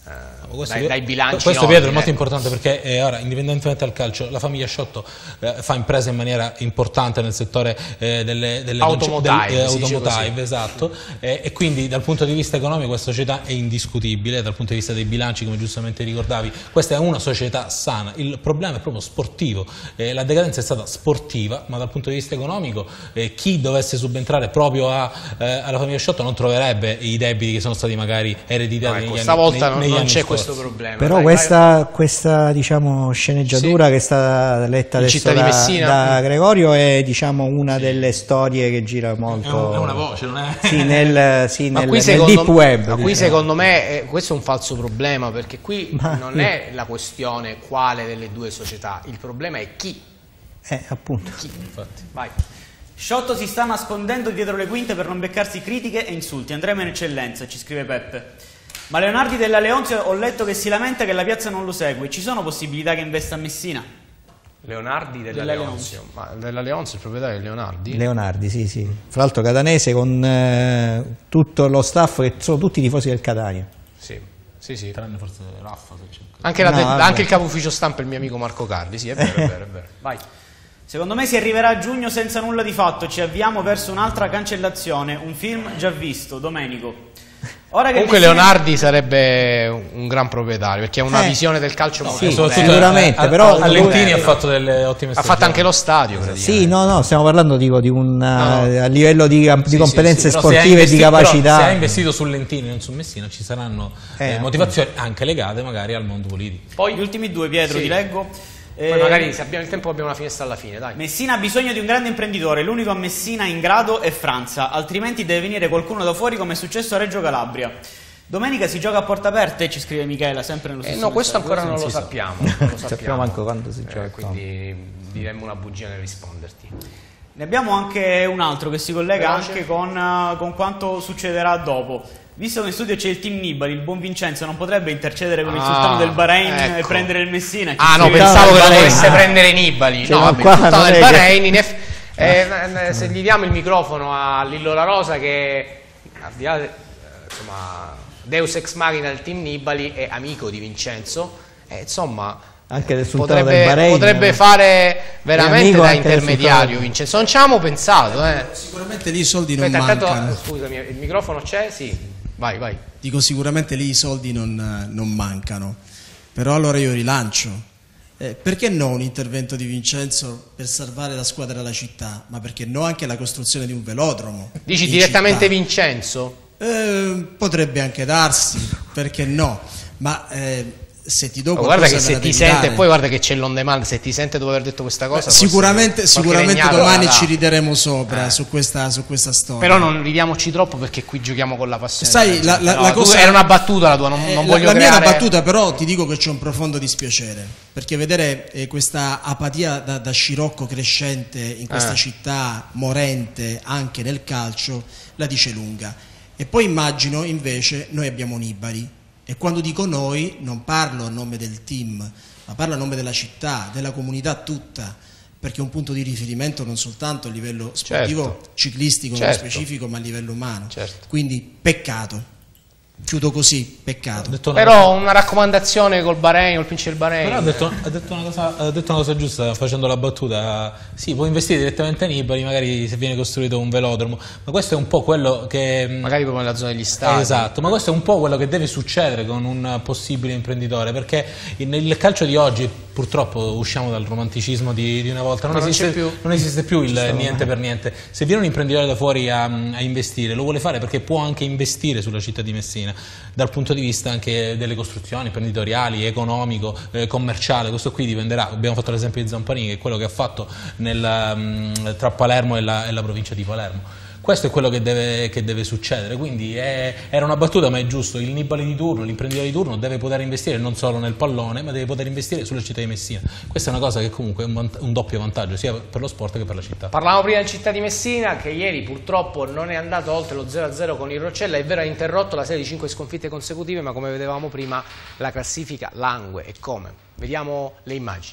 Speaker 1: eh, dai, dai bilanci.
Speaker 2: Questo
Speaker 1: noti,
Speaker 2: Pietro è molto
Speaker 1: ecco.
Speaker 2: importante perché eh, ora, indipendentemente dal calcio, la famiglia Sciotto eh, fa impresa in maniera importante nel settore eh, delle, delle
Speaker 1: automotive,
Speaker 2: del, eh,
Speaker 1: si dice
Speaker 2: automotive
Speaker 1: così.
Speaker 2: esatto, eh, e quindi dal punto di vista economico questa società è indiscutibile, dal punto di vista dei bilanci, come giustamente ricordavi, questa è una società sana. Il problema è proprio sportivo, eh, la decadenza è stata sportiva, ma dal punto di vista economico eh, chi dovesse subentrare proprio a, eh, alla famiglia Sciotto non troverebbe i debiti che sono stati magari ereditati
Speaker 1: no, ecco,
Speaker 2: negli
Speaker 1: stavolta
Speaker 2: anni,
Speaker 1: non,
Speaker 2: negli
Speaker 1: non
Speaker 2: anni
Speaker 1: c'è
Speaker 2: scorsi.
Speaker 1: questo problema.
Speaker 3: Però
Speaker 1: dai,
Speaker 3: questa,
Speaker 1: vai.
Speaker 3: questa diciamo, sceneggiatura
Speaker 1: Sì.
Speaker 3: che è stata letta
Speaker 1: In
Speaker 3: adesso
Speaker 1: Città di
Speaker 3: da,
Speaker 1: Messina.
Speaker 3: da Gregorio è diciamo, una delle storie che gira molto
Speaker 2: È, un, è una voce, non è?
Speaker 3: sì, nel, sì,
Speaker 1: Ma
Speaker 3: nel,
Speaker 1: qui
Speaker 3: nel
Speaker 1: secondo,
Speaker 3: deep web.
Speaker 1: ma qui
Speaker 3: diciamo.
Speaker 1: secondo me eh, questo è un falso problema, perché qui
Speaker 3: Ma
Speaker 1: non
Speaker 3: io-
Speaker 1: è la questione quale delle due società, il problema è chi.
Speaker 3: Eh, appunto.
Speaker 1: chi.
Speaker 2: Infatti.
Speaker 1: Vai.
Speaker 4: Sciotto si sta nascondendo dietro le quinte per non beccarsi critiche e insulti. Andremo in eccellenza, ci scrive Peppe. Ma Leonardi della Leonzio ho letto che si lamenta che la piazza non lo segue. Ci sono possibilità che investa a Messina?
Speaker 1: Leonardi della,
Speaker 4: Della
Speaker 1: Leonzio. Ma della Leonzio, il proprietario è Leonardi?
Speaker 3: Leonardi, sì, sì. Fra l'altro catanese con eh, tutto lo staff che sono tutti tifosi del Catania.
Speaker 1: Sì, sì, sì.
Speaker 2: Tranne forse Raffa, se c'è.
Speaker 1: Anche, la
Speaker 3: No,
Speaker 1: de-
Speaker 3: vabbè.
Speaker 1: anche il capo ufficio stampa è il mio amico Marco Carli, sì, è vero, è vero, è vero. Vai.
Speaker 4: Secondo me si arriverà a giugno senza nulla di fatto. Ci avviamo verso un'altra cancellazione. Un film già visto, Domenico. Ora che
Speaker 1: Comunque
Speaker 4: Messina-
Speaker 1: Leonardi sarebbe un gran proprietario, perché ha una
Speaker 3: Eh,
Speaker 1: visione del calcio molto
Speaker 3: sì,
Speaker 1: moderna.
Speaker 3: sicuramente,
Speaker 2: a,
Speaker 3: però-
Speaker 2: a Lentini ha fatto delle ottime
Speaker 1: Ha
Speaker 2: stagioni.
Speaker 1: fatto anche lo stadio, praticamente.
Speaker 3: Sì, no, no, stiamo parlando dico, di un
Speaker 1: No, no.
Speaker 3: a livello di, di
Speaker 1: Sì,
Speaker 3: competenze
Speaker 1: sì,
Speaker 2: Però se ha
Speaker 3: sportive e di
Speaker 2: investi- però
Speaker 3: capacità.
Speaker 2: se ha investito su Lentini e non su Messina ci saranno
Speaker 3: Eh,
Speaker 2: eh, motivazioni anche legate magari al mondo politico.
Speaker 1: Poi,
Speaker 4: Gli ultimi due, Pietro,
Speaker 1: Sì.
Speaker 4: ti leggo.
Speaker 1: poi
Speaker 4: Eh,
Speaker 1: magari se abbiamo il tempo abbiamo una finestra alla fine, dai.
Speaker 4: Messina ha bisogno di un grande imprenditore. L'unico a Messina in grado è Franza. Altrimenti deve venire qualcuno da fuori, come è successo a Reggio Calabria. Domenica si gioca a porta aperte, ci scrive Michela, sempre nello
Speaker 1: Eh,
Speaker 4: stesso
Speaker 1: no, questo
Speaker 4: messaggio.
Speaker 1: ancora non lo
Speaker 3: si sa.
Speaker 1: sappiamo. Non lo sappiamo.
Speaker 3: Sappiamo manco quando si
Speaker 1: Eh,
Speaker 3: gioca.
Speaker 1: quindi diremmo una bugia nel risponderti.
Speaker 4: Ne abbiamo anche un altro che si collega
Speaker 1: Veloce.
Speaker 4: anche con, eh, con quanto succederà dopo. Visto che in studio c'è il team Nibali, il buon Vincenzo non potrebbe intercedere con il
Speaker 1: Ah,
Speaker 4: sultano del Bahrain e
Speaker 1: ecco.
Speaker 4: prendere il Messina? Ci
Speaker 1: Ah no,
Speaker 4: scrive-
Speaker 1: pensavo che lo
Speaker 3: Bahrain.
Speaker 1: volesse
Speaker 3: Ah.
Speaker 1: prendere Nibali.
Speaker 3: Cioè,
Speaker 1: no,
Speaker 3: ma
Speaker 1: vabbè,
Speaker 3: qua
Speaker 1: il sultano
Speaker 3: non
Speaker 1: del
Speaker 3: è che-
Speaker 1: Bahrain. in eff- eh, eh, se gli diamo il microfono a Lillo La Rosa, che al di là de- insomma, Deus ex machina del team Nibali, è amico di Vincenzo, eh, insomma
Speaker 3: Anche del sultano
Speaker 1: potrebbe,
Speaker 3: del Bahrain.
Speaker 1: potrebbe fare veramente
Speaker 3: amico
Speaker 1: da
Speaker 3: anche del
Speaker 1: intermediario
Speaker 3: sultano.
Speaker 1: Vincenzo. Non ci avevamo pensato, eh.
Speaker 7: Sicuramente lì i soldi non
Speaker 1: Aspetta, intanto,
Speaker 7: mancano.
Speaker 1: scusami, il microfono c'è? Sì, vai, vai.
Speaker 7: Dico sicuramente lì i soldi non, non mancano. Però allora io rilancio. Eh, perché no un intervento di Vincenzo per salvare la squadra della città? Ma perché no anche la costruzione di un velodromo?
Speaker 1: Dici
Speaker 7: in
Speaker 1: direttamente
Speaker 7: città?
Speaker 1: Vincenzo?
Speaker 7: Eh, potrebbe anche darsi, perché no? Ma eh, se ti do
Speaker 1: Oh,
Speaker 7: qualcosa
Speaker 1: guarda che
Speaker 7: me
Speaker 1: se
Speaker 7: la
Speaker 1: ti
Speaker 7: devi
Speaker 1: sente,
Speaker 7: dare.
Speaker 1: poi guarda che c'è l'on demand, se ti sente dopo aver detto questa cosa, forse
Speaker 7: Sicuramente,
Speaker 1: qualche
Speaker 7: sicuramente
Speaker 1: legnato
Speaker 7: domani
Speaker 1: la dà.
Speaker 7: ci rideremo sopra
Speaker 1: Eh.
Speaker 7: su, questa, su questa storia.
Speaker 1: Però non ridiamoci troppo, perché qui giochiamo con la passione.
Speaker 7: Sai, la, la,
Speaker 1: No,
Speaker 7: la
Speaker 1: tu-
Speaker 7: cosa
Speaker 1: era una battuta la tua, non,
Speaker 7: Eh,
Speaker 1: non
Speaker 7: la-
Speaker 1: voglio
Speaker 7: la mia è
Speaker 1: creare...
Speaker 7: una battuta, però ti dico che c'è un profondo dispiacere, perché vedere eh, questa apatia da, da scirocco crescente in questa
Speaker 1: Eh.
Speaker 7: città, morente anche nel calcio, la dice lunga. E poi immagino invece noi abbiamo Nibali, e quando dico noi non parlo a nome del team, ma parlo a nome della città, della comunità tutta, perché è un punto di riferimento non soltanto a livello sportivo,
Speaker 1: Certo.
Speaker 7: ciclistico
Speaker 1: Certo.
Speaker 7: nello specifico, ma a livello umano.
Speaker 1: Certo.
Speaker 7: Quindi peccato. Chiudo così, peccato.
Speaker 2: Ha detto una
Speaker 1: Però una raccomandazione col Bahrain, col principe del Bahrain...
Speaker 2: Però ha detto, ha detto una cosa, ha detto una cosa giusta facendo la battuta. Sì, può investire direttamente in Nibali, magari se viene costruito un velodromo, ma questo è un po' quello che
Speaker 1: magari proprio nella zona degli stadi.
Speaker 2: esatto, ma questo è un po' quello che deve succedere con un possibile imprenditore, perché nel calcio di oggi purtroppo usciamo dal romanticismo di, di una volta, non,
Speaker 1: Ma non
Speaker 2: esiste,
Speaker 1: c'è più.
Speaker 2: non esiste più il niente per niente. Se viene un imprenditore da fuori a, a investire, lo vuole fare perché può anche investire sulla città di Messina dal punto di vista anche delle costruzioni imprenditoriali, economico, eh, commerciale. Questo qui dipenderà, abbiamo fatto l'esempio di Zamparini, che è quello che ha fatto nel, mh, tra Palermo e la, e la provincia di Palermo. Questo è quello che deve, che deve succedere, quindi è, era una battuta, ma è giusto. Il Nibali di turno, l'imprenditore di turno deve poter investire non solo nel pallone, ma deve poter investire sulla città di Messina. Questa è una cosa che comunque è un, vant- un doppio vantaggio sia per lo sport che per la città.
Speaker 1: Parlavamo prima del Città di Messina, che ieri purtroppo non è andato oltre lo zero a zero con il Roccella. È vero, ha interrotto la serie di cinque sconfitte consecutive, ma come vedevamo prima la classifica langue. E come? Vediamo le immagini.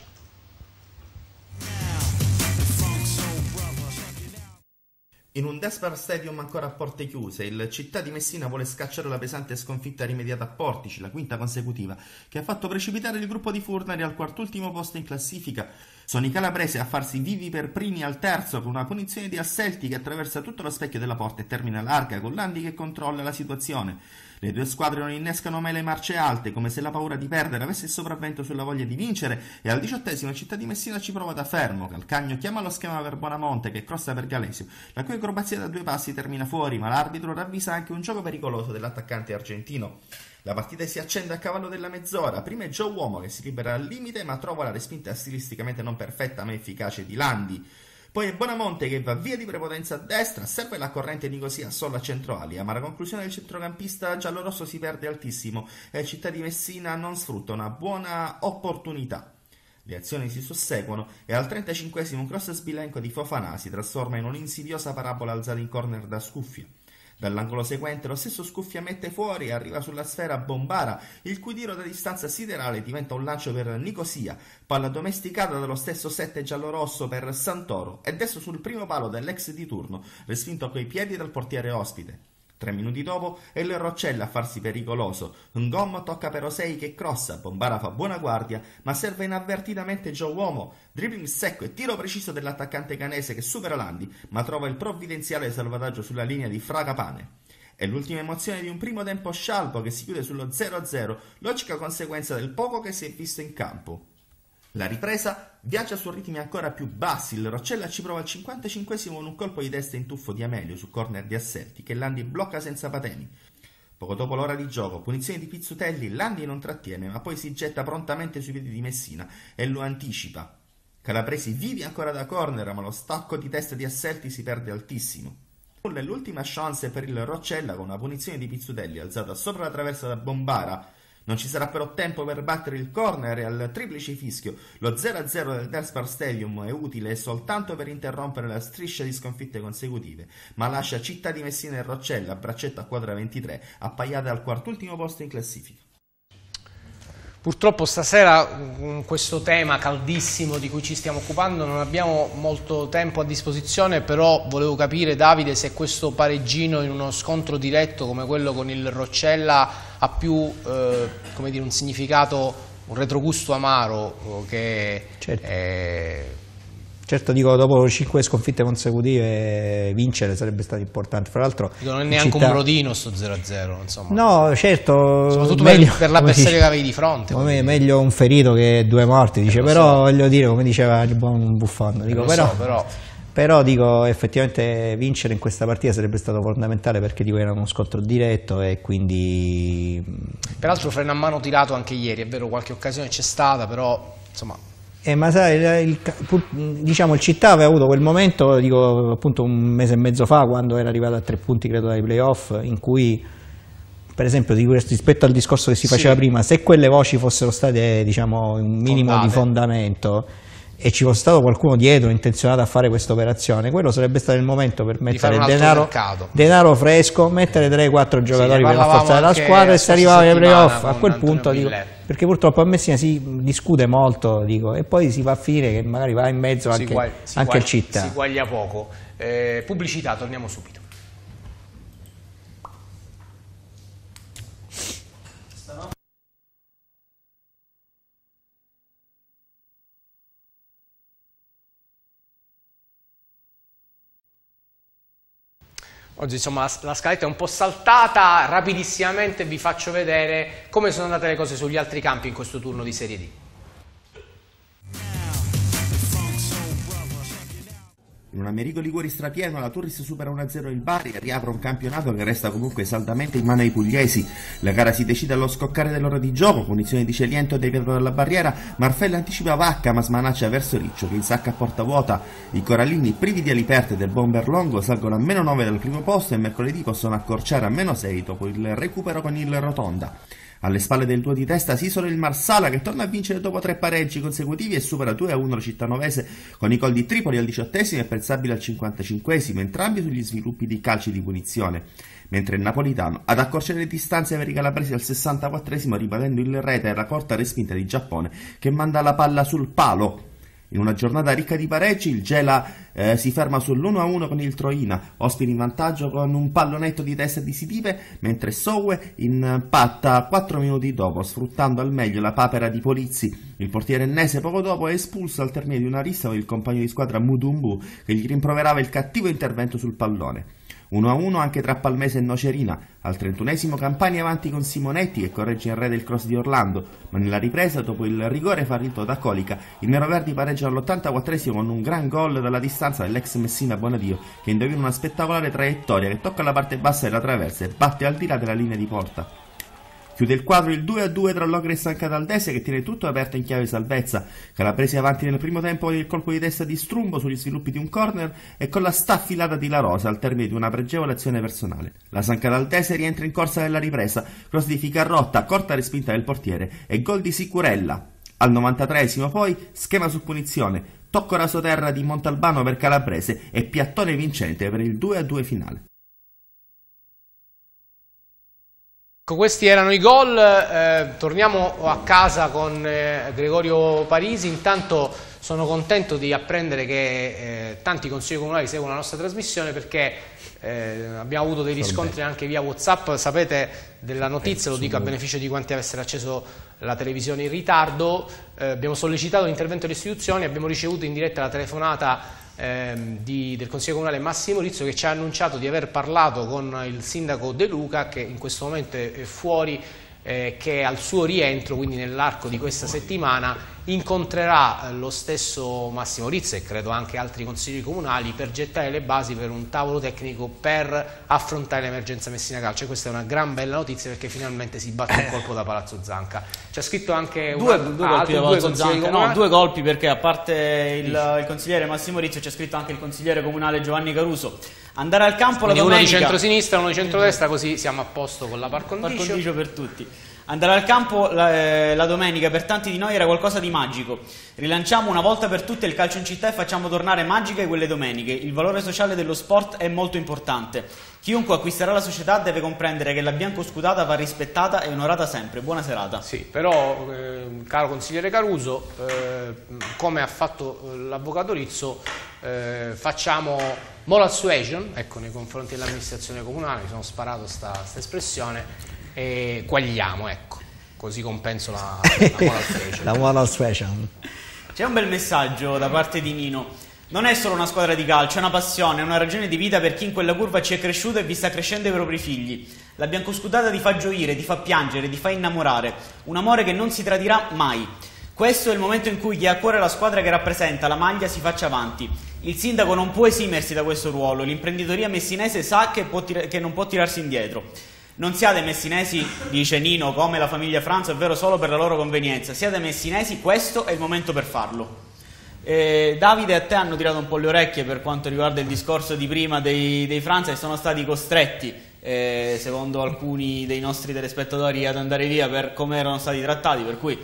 Speaker 5: In un Desper Stadium ancora a porte chiuse, il Città di Messina vuole scacciare la pesante sconfitta rimediata a Portici, la quinta consecutiva, che ha fatto precipitare il gruppo di Furnari al quartultimo posto in classifica. Sono i calabresi a farsi vivi per primi al terzo con una punizione di Asselti che attraversa tutto lo specchio della porta e termina larga con Landi che controlla la situazione. Le due squadre non innescano mai le marce alte, come se la paura di perdere avesse il sopravvento sulla voglia di vincere, e al diciottesimo il Città di Messina ci prova da fermo. Calcagno chiama lo schema per Bonamonte che crossa per Galesio, la cui acrobazia da due passi termina fuori, ma l'arbitro ravvisa anche un gioco pericoloso dell'attaccante argentino. La partita si accende a cavallo della mezz'ora. Prima è Joe Uomo che si libera al limite ma trova la respinta stilisticamente non perfetta ma efficace di Landi. Poi è Bonamonte che va via di prepotenza a destra, serve la corrente Nicosia solo a centro ali, ma la conclusione del centrocampista giallorosso si perde altissimo e il Città di Messina non sfrutta una buona opportunità. Le azioni si susseguono e al trentacinquesimo un cross sbilenco di Fofana si trasforma in un'insidiosa parabola alzata in corner da Scuffia. Dall'angolo seguente lo stesso Scuffia mette fuori e arriva sulla sfera Bombara, il cui tiro da distanza siderale diventa un lancio per Nicosia, palla domesticata dallo stesso sette giallorosso per Santoro e adesso sul primo palo dell'ex di turno, respinto coi piedi dal portiere ospite. Tre minuti dopo è il Roccella a farsi pericoloso. Un gom tocca per Osei che crossa, Bombara fa buona guardia, ma serve inavvertitamente Joe Uomo. Dribbling secco e tiro preciso dell'attaccante canese che supera Landi, ma trova il provvidenziale salvataggio sulla linea di Fragapane. È l'ultima emozione di un primo tempo scialbo che si chiude sullo zero a zero, logica conseguenza del poco che si è visto in campo. La ripresa viaggia su ritmi ancora più bassi, il Roccella ci prova al cinquantacinquesimo con un colpo di testa in tuffo di Amelio su corner di Asselti che Landi blocca senza patemi. Poco dopo l'ora di gioco, punizione di Pizzutelli, Landi non trattiene ma poi si getta prontamente sui piedi di Messina e lo anticipa. Calabresi vivi ancora da corner ma lo stacco di testa di Asselti si perde altissimo. È l'ultima chance per il Roccella con una punizione di Pizzutelli alzata sopra la traversa da Bombara. Non ci sarà però tempo per battere il corner e al triplice fischio lo zero a zero del Desper Stadium è utile soltanto per interrompere la striscia di sconfitte consecutive, ma lascia Città di Messina e Roccella a braccetto a quadra ventitré, appaiate al quartultimo posto in classifica.
Speaker 1: Purtroppo stasera con questo tema caldissimo di cui ci stiamo occupando non abbiamo molto tempo a disposizione, però volevo capire, Davide, se questo pareggino in uno scontro diretto come quello con il Roccella ha più eh, come dire, un significato, un retrogusto amaro che
Speaker 3: certo.
Speaker 1: è...
Speaker 3: Certo, dico, dopo cinque sconfitte consecutive vincere sarebbe stato importante. Fra l'altro
Speaker 1: non è neanche città... un brodino sto zero a zero, insomma.
Speaker 3: No, certo.
Speaker 1: Soprattutto
Speaker 3: meglio,
Speaker 1: per, per l'avversario che avevi di fronte.
Speaker 3: Me, meglio un ferito che due morti, dice, eh, però so. Voglio dire, come diceva il buon Buffon, dico,
Speaker 1: eh,
Speaker 3: però,
Speaker 1: so, però...
Speaker 3: però dico, effettivamente vincere in questa partita sarebbe stato fondamentale perché dico, era uno scontro diretto e quindi...
Speaker 1: Peraltro freno a mano tirato anche ieri, è vero, qualche occasione c'è stata, però insomma...
Speaker 3: Eh, ma sai, il, diciamo, il Città aveva avuto quel momento, dico, appunto un mese e mezzo fa, quando era arrivato a tre punti credo dai playoff, in cui per esempio rispetto al discorso che si faceva sì. prima, se quelle voci fossero state, diciamo, un minimo Fondate. di fondamento e ci fosse stato qualcuno dietro intenzionato a fare questa operazione, quello sarebbe stato il momento per mettere denaro, denaro fresco, mettere tre quattro giocatori sì, per rafforzare la squadra e si arrivava ai playoff. A quel punto dico, perché purtroppo a Messina si discute molto, dico, e poi si va a finire che magari va in mezzo anche, guaglia, anche guaglia, il Città.
Speaker 1: Si guaglia poco. Eh, pubblicità, torniamo subito. Oggi insomma la scaletta è un po' saltata, rapidissimamente vi faccio vedere come sono andate le cose sugli altri campi in questo turno di Serie D.
Speaker 5: In un Amerigo Liguori strapieno la Turris supera uno a zero il Bari e riapre un campionato che resta comunque saldamente in mano ai pugliesi. La gara si decide allo scoccare dell'ora di gioco, punizione di Celiento deviato dalla barriera, Marfella anticipa Vacca ma smanaccia verso Riccio che insacca a porta vuota. I corallini, privi di aliperte del bomber longo, salgono a meno nove dal primo posto e mercoledì possono accorciare a meno sei dopo il recupero con il Rotonda. Alle spalle del duo di testa si isola il Marsala che torna a vincere dopo tre pareggi consecutivi e supera due a uno la cittanovese con i gol di Tripoli al diciottesimo e Pezzabile al cinquantacinquesimo, entrambi sugli sviluppi di calci di punizione, mentre il napolitano ad accorciare le distanze per i calabresi al sessantaquattresimo ribadendo il rete e la corta respinta di Giappone che manda la palla sul palo. In una giornata ricca di pareggi, il Gela eh, si ferma sull'uno a uno con il Troina, ospiti in vantaggio con un pallonetto di testa di Sidibe, mentre Sowe impatta quattro minuti dopo, sfruttando al meglio la papera di Polizzi. Il portiere ennese poco dopo è espulso al termine di una rissa con il compagno di squadra Mudumbu, che gli rimproverava il cattivo intervento sul pallone. uno a uno anche tra Palmese e Nocerina. Al trentunesimo Campani avanti con Simonetti che corregge in rete il cross di Orlando, ma nella ripresa, dopo il rigore farito da Colica, i neroverdi pareggiano all'ottantaquattresimo con un gran gol dalla distanza dell'ex Messina Bonadio, che indovina una spettacolare traiettoria che tocca la parte bassa della traversa e batte al di là della linea di porta. Chiude il quadro il due a due tra Logre e San Cataldese, che tiene tutto aperto in chiave salvezza. Calabresi avanti nel primo tempo con il colpo di testa di Strumbo sugli sviluppi di un corner e con la staffilata di La Rosa al termine di una pregevole azione personale. La San Cataldese rientra in corsa nella ripresa, cross di Ficarrotta, corta respinta del portiere e gol di Sicurella. Al novantatreesimo poi schema su punizione, tocco rasoterra di Montalbano per Calabrese e piattone vincente per il due a due finale.
Speaker 1: Questi erano i gol, eh, torniamo a casa con eh, Gregorio Parisi. Intanto sono contento di apprendere che eh, tanti consigli comunali seguono la nostra trasmissione, perché eh, abbiamo avuto dei riscontri anche via WhatsApp. Sapete della notizia, lo dico a beneficio di quanti avessero acceso la televisione in ritardo. Eh, abbiamo sollecitato l'intervento delle istituzioni, abbiamo ricevuto in diretta la telefonata Ehm, di, del Consiglio Comunale Massimo Rizzo, che ci ha annunciato di aver parlato con il sindaco De Luca, che in questo momento è fuori, eh, che al suo rientro, quindi nell'arco di questa settimana, incontrerà lo stesso Massimo Rizzo e credo anche altri consigli comunali per gettare le basi per un tavolo tecnico per affrontare l'emergenza Messina Calcio. E questa è una gran bella notizia, perché finalmente si batte un colpo da Palazzo Zanca. C'è scritto anche
Speaker 4: due,
Speaker 1: una,
Speaker 4: due,
Speaker 1: ah,
Speaker 4: colpi da
Speaker 1: due,
Speaker 4: Palazzo Zanca, no, due colpi, perché a parte il, il consigliere Massimo Rizzo c'è scritto anche il consigliere comunale Giovanni Caruso. Andare al campo
Speaker 1: quindi
Speaker 4: la domenica,
Speaker 1: uno di centrosinistra, uno di centrodestra, così siamo a posto con la par condicio.
Speaker 4: Par condicio per tutti. Andare al campo la, eh, la domenica per tanti di noi era qualcosa di magico. Rilanciamo una volta per tutte il calcio in città e facciamo tornare magiche quelle domeniche. Il valore sociale dello sport è molto importante. Chiunque acquisterà la società deve comprendere che la biancoscudata va rispettata e onorata sempre. Buona serata.
Speaker 1: Sì, però, eh, caro consigliere Caruso, eh, come ha fatto l'avvocato Rizzo, eh, facciamo moral suasion, ecco, nei confronti dell'amministrazione comunale. Mi sono sparato questa espressione. E quagliamo, ecco, così compenso la, la moral suasion.
Speaker 3: La moral suasion.
Speaker 4: C'è un bel messaggio da parte di Nino. Non è solo una squadra di calcio, è una passione, è una ragione di vita per chi in quella curva ci è cresciuto e vi sta crescendo i propri figli. La biancoscudata ti fa gioire, ti fa piangere, ti fa innamorare. Un amore che non si tradirà mai. Questo è il momento in cui chi ha a cuore la squadra che rappresenta la maglia si faccia avanti. Il sindaco non può esimersi da questo ruolo. L'imprenditoria messinese sa che, può che non può tirarsi indietro. Non siate messinesi, dice Nino, come la famiglia Franzo, è vero, solo per la loro convenienza. Siate messinesi, questo è il momento per farlo. Eh, Davide, a te hanno tirato un po' le orecchie per quanto riguarda il discorso di prima dei, dei Franza, che sono stati costretti, eh, secondo alcuni dei nostri telespettatori, ad andare via per come erano stati trattati, per cui...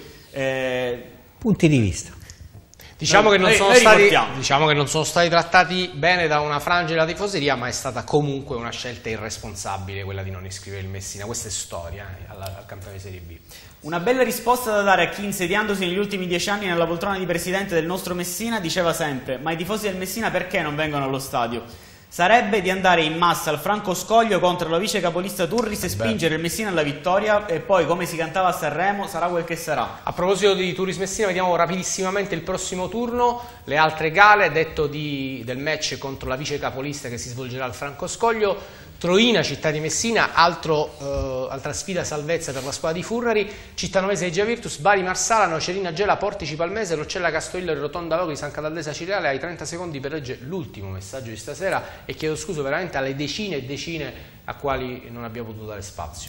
Speaker 4: Eh,
Speaker 3: punti di vista.
Speaker 1: Diciamo,
Speaker 4: noi,
Speaker 1: che non
Speaker 4: noi,
Speaker 1: sono
Speaker 4: noi
Speaker 1: stati, diciamo che non sono stati trattati bene da una frangia della tifoseria, ma è stata comunque una scelta irresponsabile quella di non iscrivere il Messina. Questa è storia eh, al, al campionato di Serie B.
Speaker 4: Una bella risposta da dare a chi, insediandosi negli ultimi dieci anni nella poltrona di presidente del nostro Messina, diceva sempre: ma i tifosi del Messina perché non vengono allo stadio? Sarebbe di andare in massa al Franco Scoglio contro la vice capolista Turris e spingere il Messina alla vittoria, e poi, come si cantava a Sanremo, sarà quel che sarà.
Speaker 1: A proposito di Turris Messina, vediamo rapidissimamente il prossimo turno, le altre gare, detto di, del match contro la vice capolista che si svolgerà al Franco Scoglio. Troina, Città di Messina, altro, eh, altra sfida salvezza per la squadra di Furrari, Cittanovese Regia Virtus, Bari Marsala, Nocerina Gela, Portici Palmese, Roccella Castoillo e Rotonda Logri, San Cataldesa Cireale. Ai trenta secondi per leggere l'ultimo messaggio di stasera, e chiedo scusa veramente alle decine e decine a quali non abbiamo potuto dare spazio.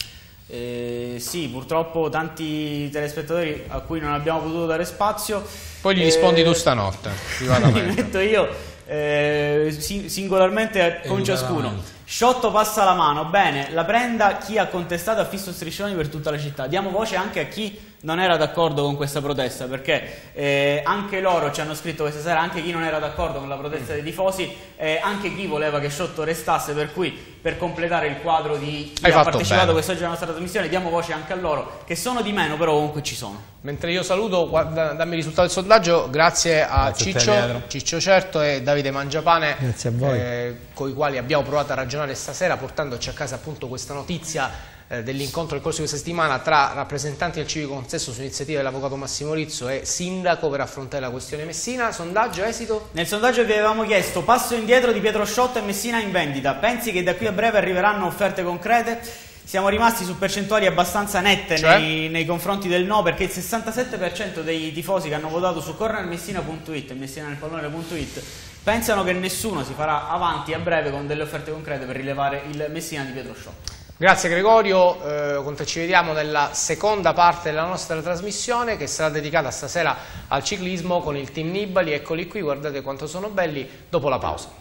Speaker 4: Eh, sì, purtroppo tanti telespettatori a cui non abbiamo potuto dare spazio.
Speaker 1: Poi gli
Speaker 4: eh,
Speaker 1: rispondi tu stanotte,
Speaker 4: li metto io eh, singolarmente con ciascuno. Sciotto passa la mano, bene, la prenda chi ha contestato ha fisso striscioni per tutta la città. Diamo voce anche a chi non era d'accordo con questa protesta, perché eh, anche loro ci hanno scritto questa sera, anche chi non era d'accordo con la protesta dei tifosi, eh, anche chi voleva che Sciotto restasse, per cui per completare il quadro di chi
Speaker 1: Hai
Speaker 4: ha partecipato
Speaker 1: bene.
Speaker 4: quest'oggi alla nostra trasmissione, diamo voce anche a loro, che sono di meno, però comunque ci sono.
Speaker 1: Mentre io saluto, guarda, dammi il risultato del sondaggio, grazie a
Speaker 2: Grazie a
Speaker 1: Ciccio,
Speaker 2: te,
Speaker 1: Ciccio Certo e Davide Mangiapane,
Speaker 3: Grazie a voi.
Speaker 1: eh, con i quali abbiamo provato a ragionare stasera, portandoci a casa appunto questa notizia eh, dell'incontro del corso di questa settimana tra rappresentanti del civico consesso su iniziativa dell'avvocato Massimo Rizzo e sindaco per affrontare la questione Messina. Sondaggio, esito?
Speaker 4: Nel sondaggio vi avevamo chiesto passo indietro di Pietro Sciotto e Messina in vendita, pensi che da qui a breve arriveranno offerte concrete? Siamo rimasti su percentuali abbastanza nette,
Speaker 1: cioè?
Speaker 4: nei, nei confronti del no, perché il sessantasette per cento dei tifosi che hanno votato su cornermessina punto it e messina nel pallone punto it pensano che nessuno si farà avanti a breve con delle offerte concrete per rilevare il Messina di Pietro Sciotto.
Speaker 1: Grazie Gregorio, eh, con te ci vediamo nella seconda parte della nostra trasmissione, che sarà dedicata stasera al ciclismo con il team Nibali. Eccoli qui, guardate quanto sono belli, dopo la pausa.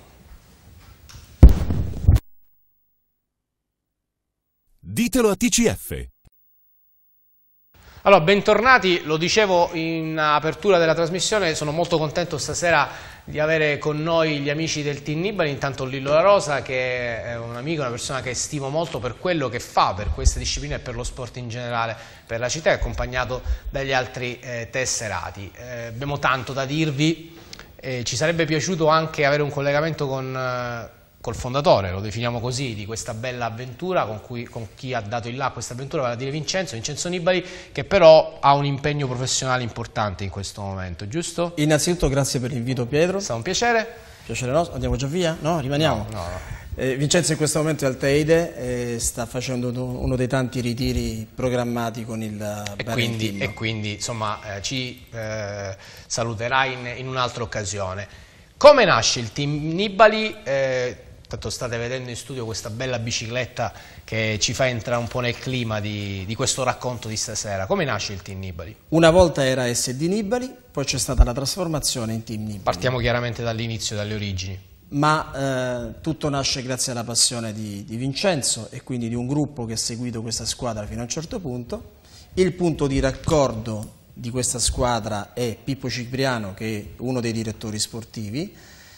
Speaker 8: Ditelo a T C F.
Speaker 1: Allora, bentornati, lo dicevo in apertura della trasmissione, sono molto contento stasera di avere con noi gli amici del team Nibali, intanto Lillo La Rosa, che è un amico, una persona che stimo molto per quello che fa per questa disciplina e per lo sport in generale per la città, accompagnato dagli altri eh, tesserati. Eh, abbiamo tanto da dirvi, eh, ci sarebbe piaciuto anche avere un collegamento con... Eh, col fondatore, lo definiamo così, di questa bella avventura, con, cui, con chi ha dato il là a questa avventura, vale a dire Vincenzo, Vincenzo Nibali, che però ha un impegno professionale importante in questo momento, giusto?
Speaker 7: Innanzitutto grazie per l'invito Pietro.
Speaker 1: È stato un piacere.
Speaker 7: Piacere nostro, andiamo già via? No, rimaniamo.
Speaker 1: No, no, no.
Speaker 7: Eh, Vincenzo in questo momento è al Teide e sta facendo uno dei tanti ritiri programmati con il
Speaker 1: e quindi, e quindi insomma eh, ci eh, saluterà in, in un'altra occasione. Come nasce il team Nibali? Eh, Tanto state vedendo in studio questa bella bicicletta che ci fa entrare un po' nel clima di, di questo racconto di stasera. Come nasce il team Nibali?
Speaker 7: Una volta era S D Nibali, poi c'è stata la trasformazione in team Nibali.
Speaker 1: Partiamo chiaramente dall'inizio, dalle origini.
Speaker 7: Ma eh, tutto nasce grazie alla passione di, di Vincenzo e quindi di un gruppo che ha seguito questa squadra fino a un certo punto. Il punto di raccordo di questa squadra è Pippo Cipriano, che è uno dei direttori sportivi.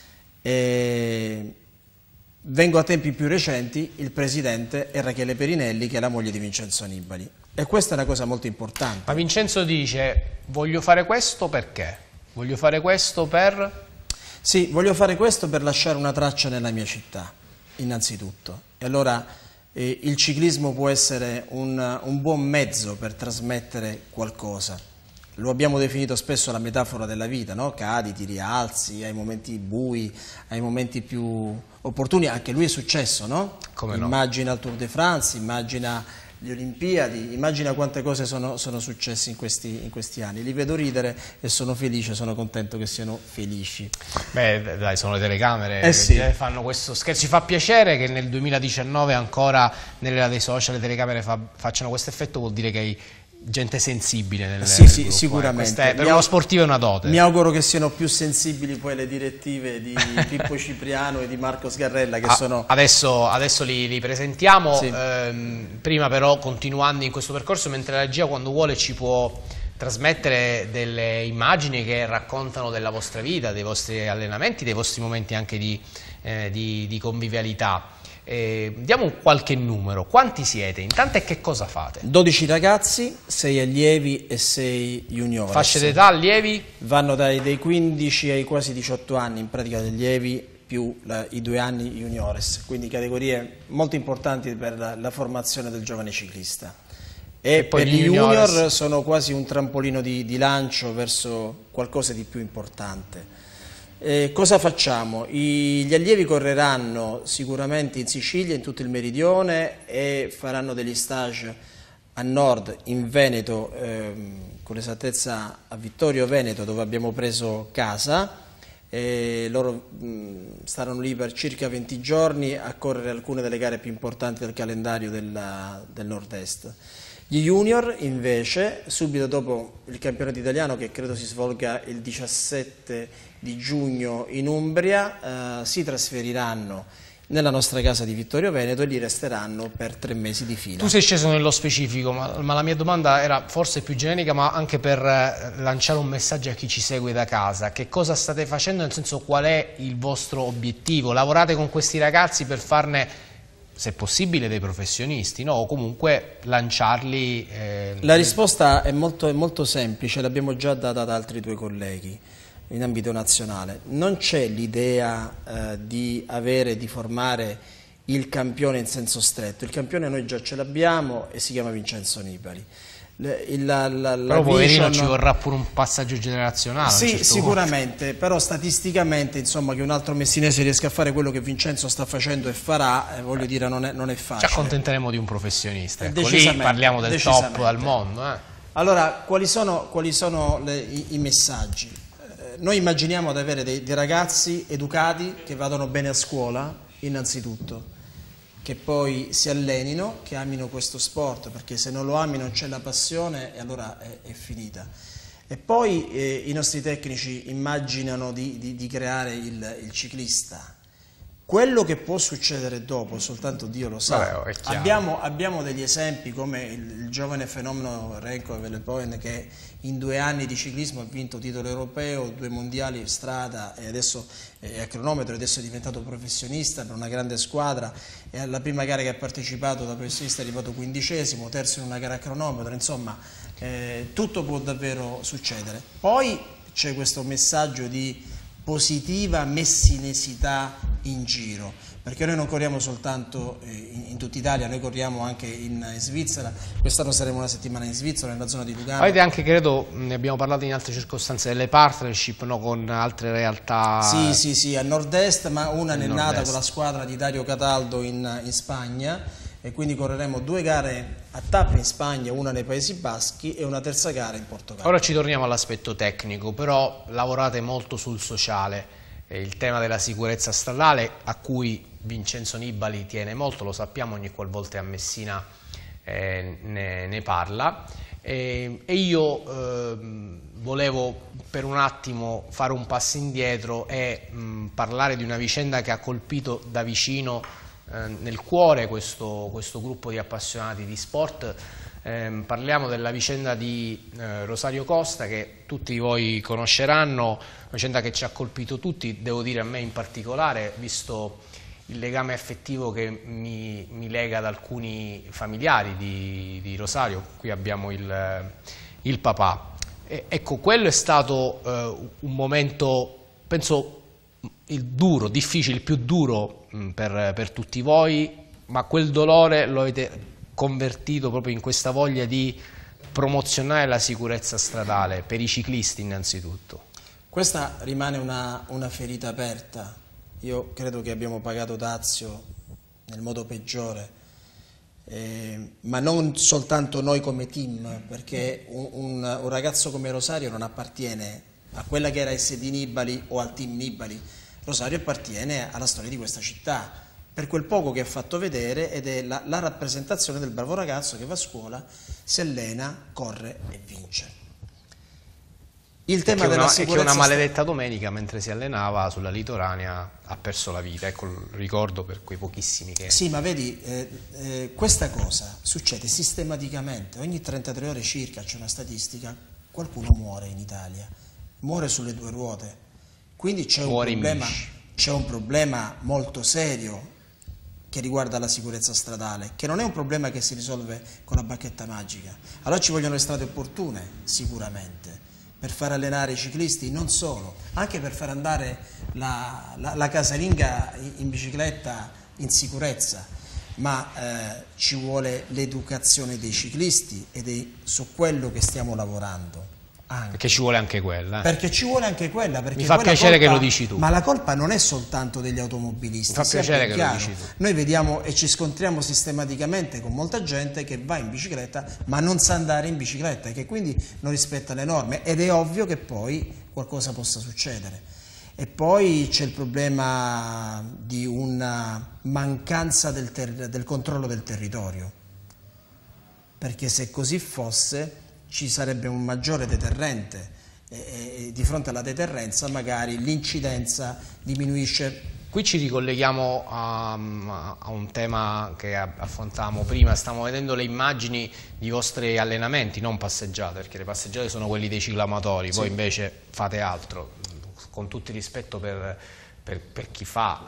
Speaker 7: E vengo a tempi più recenti, il presidente è Rachele Perinelli, che è la moglie di Vincenzo Nibali. E questa è una cosa molto importante.
Speaker 1: Ma Vincenzo dice, voglio fare questo perché? Voglio fare questo per...
Speaker 7: Sì, voglio fare questo per lasciare una traccia nella mia città, innanzitutto. E allora eh, il ciclismo può essere un, un buon mezzo per trasmettere qualcosa. Lo abbiamo definito spesso la metafora della vita, no? Cadi, ti rialzi, hai momenti bui, hai momenti più opportuni. Anche lui è successo, no?
Speaker 1: Come no?
Speaker 7: Immagina il Tour de France, immagina le Olimpiadi, immagina quante cose sono, sono successe in questi, in questi anni. Li vedo ridere e sono felice, sono contento che siano felici.
Speaker 1: Beh, dai, sono le telecamere
Speaker 7: eh
Speaker 1: che
Speaker 7: sì.
Speaker 1: fanno questo scherzo. Ci fa piacere che nel duemiladiciannove ancora nell'era dei social le telecamere fa, facciano questo effetto, vuol dire che hai gente sensibile nel,
Speaker 7: sì, sì,
Speaker 1: nel
Speaker 7: sicuramente.
Speaker 1: È, per uno sportivo è una dote.
Speaker 7: Mi auguro che siano più sensibili poi le direttive di Pippo Cipriano e di Marco Sgarrella, che
Speaker 1: ah,
Speaker 7: sono...
Speaker 1: Adesso, adesso li, li presentiamo,
Speaker 7: sì.
Speaker 1: ehm, prima però continuando in questo percorso, mentre la regia quando vuole ci può trasmettere delle immagini che raccontano della vostra vita, dei vostri allenamenti, dei vostri momenti anche di, eh, di, di convivialità. Eh, diamo un qualche numero, quanti siete? Intanto e che cosa fate?
Speaker 7: dodici ragazzi, sei allievi e sei juniores.
Speaker 1: Fasce d'età allievi?
Speaker 7: Vanno dai, dai quindici ai quasi diciotto anni, in pratica gli allievi più la, i due anni juniores, quindi categorie molto importanti per la, la formazione del giovane ciclista. E, e poi per gli junior juniors sono quasi un trampolino di, di lancio verso qualcosa di più importante. Eh, cosa facciamo? I, gli allievi correranno sicuramente in Sicilia, in tutto il meridione, e faranno degli stage a nord, in Veneto, ehm, con esattezza a Vittorio Veneto, dove abbiamo preso casa. E loro mh, staranno lì per circa venti giorni a correre alcune delle gare più importanti del calendario della, del nord-est. Gli junior invece, subito dopo il campionato italiano, che credo si svolga il diciassette di giugno in Umbria, eh, si trasferiranno nella nostra casa di Vittorio Veneto e lì resteranno per tre mesi di fila.
Speaker 1: Tu sei sceso nello specifico, ma, ma la mia domanda era forse più generica, ma anche per eh, lanciare un messaggio a chi ci segue da casa. Che cosa state facendo, nel senso, qual è il vostro obiettivo? Lavorate con questi ragazzi per farne, se possibile, dei professionisti, no? O comunque lanciarli... Eh...
Speaker 7: La risposta è molto, è molto semplice, l'abbiamo già data ad altri tuoi colleghi in ambito nazionale. Non c'è l'idea eh, di avere, di formare il campione in senso stretto. Il campione noi già ce l'abbiamo e si chiama Vincenzo Nibali. Le, il, la, la, la
Speaker 1: però poverino
Speaker 7: vision...
Speaker 1: ci vorrà pure un passaggio generazionale.
Speaker 7: Sì,
Speaker 1: certo
Speaker 7: sicuramente, punto. Però statisticamente, insomma, che un altro messinese riesca a fare quello che Vincenzo sta facendo e farà, eh, voglio dire, non è, non è facile.
Speaker 1: Ci accontenteremo di un professionista, ecco, lì parliamo del top al mondo. Eh.
Speaker 7: Allora, quali sono, quali sono le, i, i messaggi? Noi immaginiamo di avere dei, dei ragazzi educati che vadano bene a scuola, innanzitutto, che poi si allenino, che amino questo sport, perché se non lo ami non c'è la passione e allora è, è finita. E poi eh, i nostri tecnici immaginano di, di, di creare il, il ciclista. Quello che può succedere dopo, soltanto Dio lo sa.
Speaker 1: Vabbè,
Speaker 7: abbiamo, abbiamo degli esempi come il, il giovane fenomeno Renko Velepoen, che in due anni di ciclismo ha vinto titolo europeo, due mondiali strada e adesso è a cronometro, adesso è diventato professionista per una grande squadra e alla prima gara che ha partecipato da professionista è arrivato quindicesimo, terzo in una gara a cronometro, insomma eh, tutto può davvero succedere. Poi c'è questo messaggio di positiva messinesità in giro, perché noi non corriamo soltanto in, in tutta Italia, noi corriamo anche in, in Svizzera, quest'anno saremo una settimana in Svizzera, nella zona di Lugano.
Speaker 1: Avete anche, credo, ne abbiamo parlato in altre circostanze, delle partnership, no, con altre realtà?
Speaker 7: Sì, sì, sì, a nord-est, ma una è nata con la squadra di Dario Cataldo in, in Spagna, e quindi correremo due gare a tappe in Spagna, una nei Paesi Baschi e una terza gara in Portogallo.
Speaker 1: Ora ci torniamo all'aspetto tecnico, però lavorate molto sul sociale, eh, il tema della sicurezza stradale a cui Vincenzo Nibali tiene molto, lo sappiamo, ogni qualvolta a Messina eh, ne, ne parla, e, e io eh, volevo per un attimo fare un passo indietro e mh, parlare di una vicenda che ha colpito da vicino nel cuore questo, questo gruppo di appassionati di sport. Eh, parliamo della vicenda di eh, Rosario Costa, che tutti voi conosceranno, una vicenda che ci ha colpito tutti, devo dire a me in particolare, visto il legame affettivo che mi, mi lega ad alcuni familiari di, di Rosario. Qui abbiamo il, il papà. E, ecco, quello è stato eh, un momento, penso, il duro, difficile, il più duro per, per tutti voi, ma quel dolore lo avete convertito proprio in questa voglia di promozionare la sicurezza stradale per i ciclisti innanzitutto.
Speaker 7: Questa rimane una, una ferita aperta. Io credo che abbiamo pagato dazio nel modo peggiore, eh, ma non soltanto noi come team, perché un, un, un ragazzo come Rosario non appartiene a quella che era S D Nibali o al team Nibali. Rosario appartiene alla storia di questa città, per quel poco che ha fatto vedere, ed è la, la rappresentazione del bravo ragazzo che va a scuola, si allena, corre e vince. Il tema della sicurezza...
Speaker 1: E che una maledetta domenica, mentre si allenava sulla litoranea, ha perso la vita. Ecco il ricordo per quei pochissimi che...
Speaker 7: Sì, ma vedi, eh, eh, questa cosa succede sistematicamente, ogni trentatré ore circa, c'è una statistica, qualcuno muore in Italia, muore sulle due ruote. Quindi c'è un, problema, c'è un problema molto serio che riguarda la sicurezza stradale, che non è un problema che si risolve con la bacchetta magica. Allora ci vogliono le strade opportune, sicuramente, per far allenare i ciclisti, non solo, anche per far andare la, la, la casalinga in, in bicicletta in sicurezza, ma eh, ci vuole l'educazione dei ciclisti ed è su quello che stiamo lavorando. Anche.
Speaker 1: Perché ci vuole anche quella. Eh.
Speaker 7: Perché ci vuole anche quella.
Speaker 1: Mi fa piacere colpa, che lo dici tu.
Speaker 7: Ma la colpa non è soltanto degli automobilisti.
Speaker 1: Mi fa piacere che lo dici tu.
Speaker 7: Noi vediamo e ci scontriamo sistematicamente con molta gente che va in bicicletta ma non sa andare in bicicletta e che quindi non rispetta le norme, ed è ovvio che poi qualcosa possa succedere. E poi c'è il problema di una mancanza del, del controllo del territorio, perché se così fosse ci sarebbe un maggiore deterrente e, e di fronte alla deterrenza magari l'incidenza diminuisce
Speaker 1: Qui ci ricolleghiamo a, a un tema che affrontavamo prima, stiamo vedendo le immagini di vostri allenamenti, non passeggiate, perché le passeggiate sono quelli dei ciclamatori, sì. Voi invece fate altro, con tutto il rispetto per, per, per chi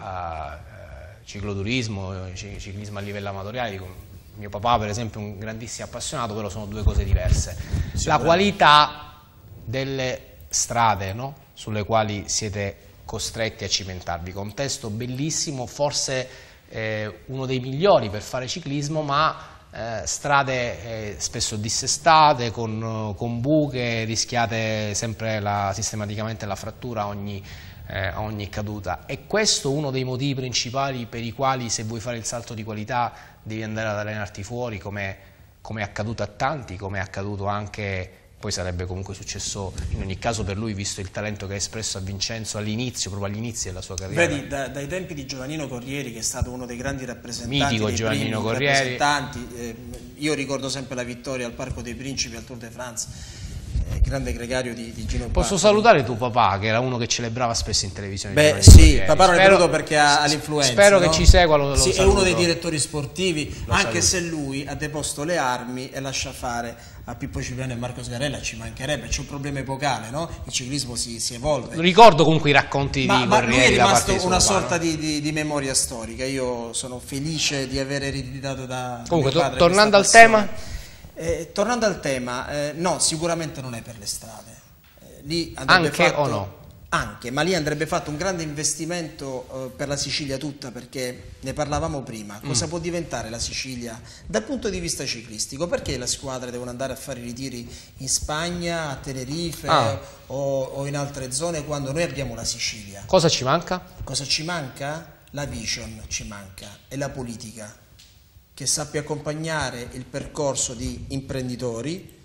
Speaker 1: fa uh, cicloturismo, ciclismo a livello amatoriale. Dico, mio papà per esempio è un grandissimo appassionato, però sono due cose diverse. La qualità delle strade, no? Sulle quali siete costretti a cimentarvi, contesto bellissimo, forse eh, uno dei migliori per fare ciclismo, ma eh, strade eh, spesso dissestate, con, con buche, rischiate sempre la, sistematicamente la frattura a ogni, eh, a ogni caduta. È questo uno dei motivi principali per i quali, se vuoi fare il salto di qualità, devi andare ad allenarti fuori, come è accaduto a tanti, come è accaduto anche... Poi sarebbe comunque successo in ogni caso per lui, visto il talento che ha espresso a Vincenzo all'inizio, proprio all'inizio della sua carriera.
Speaker 7: Vedi, da, dai tempi di Giovannino Corrieri, che è stato uno dei grandi rappresentanti,
Speaker 1: mitico Giovannino Corrieri.
Speaker 7: Eh, io ricordo sempre la vittoria al Parco dei Principi al Tour de France, eh, grande gregario di, di Gino
Speaker 1: Posso
Speaker 7: Parco.
Speaker 1: Salutare tuo papà, che era uno che celebrava spesso in televisione.
Speaker 7: Beh sì, papà non è venuto perché ha, ha l'influenza.
Speaker 1: Spero
Speaker 7: no?
Speaker 1: che ci segua, lo, lo
Speaker 7: sì,
Speaker 1: saluto.
Speaker 7: È uno dei direttori sportivi,
Speaker 1: lo
Speaker 7: anche
Speaker 1: saluto.
Speaker 7: Se lui ha deposto le armi e lascia fare a Pippo Cipriano e Marco Sgarella, ci mancherebbe, c'è un problema epocale, no? Il ciclismo si, si evolve.
Speaker 1: Ricordo comunque i racconti
Speaker 7: ma,
Speaker 1: di
Speaker 7: ma
Speaker 1: Corrieri.
Speaker 7: Lui è rimasto
Speaker 1: da
Speaker 7: una
Speaker 1: papà,
Speaker 7: sorta
Speaker 1: no?
Speaker 7: di, di, di memoria storica. Io sono felice di aver ereditato da
Speaker 1: comunque,
Speaker 7: mio padre
Speaker 1: tornando al
Speaker 7: passione.
Speaker 1: tema
Speaker 7: Eh, tornando al tema, eh, no, sicuramente non è per le strade. Eh, lì andrebbe
Speaker 1: anche
Speaker 7: fatto,
Speaker 1: o no?
Speaker 7: Anche, ma lì andrebbe fatto un grande investimento eh, per la Sicilia tutta, perché ne parlavamo prima. Cosa mm. può diventare la Sicilia dal punto di vista ciclistico? Perché le squadre devono andare a fare i ritiri in Spagna, a Tenerife ah. o, o in altre zone, quando noi abbiamo la Sicilia?
Speaker 1: Cosa ci manca?
Speaker 7: Cosa ci manca? La vision ci manca, e la politica che sappia accompagnare il percorso di imprenditori,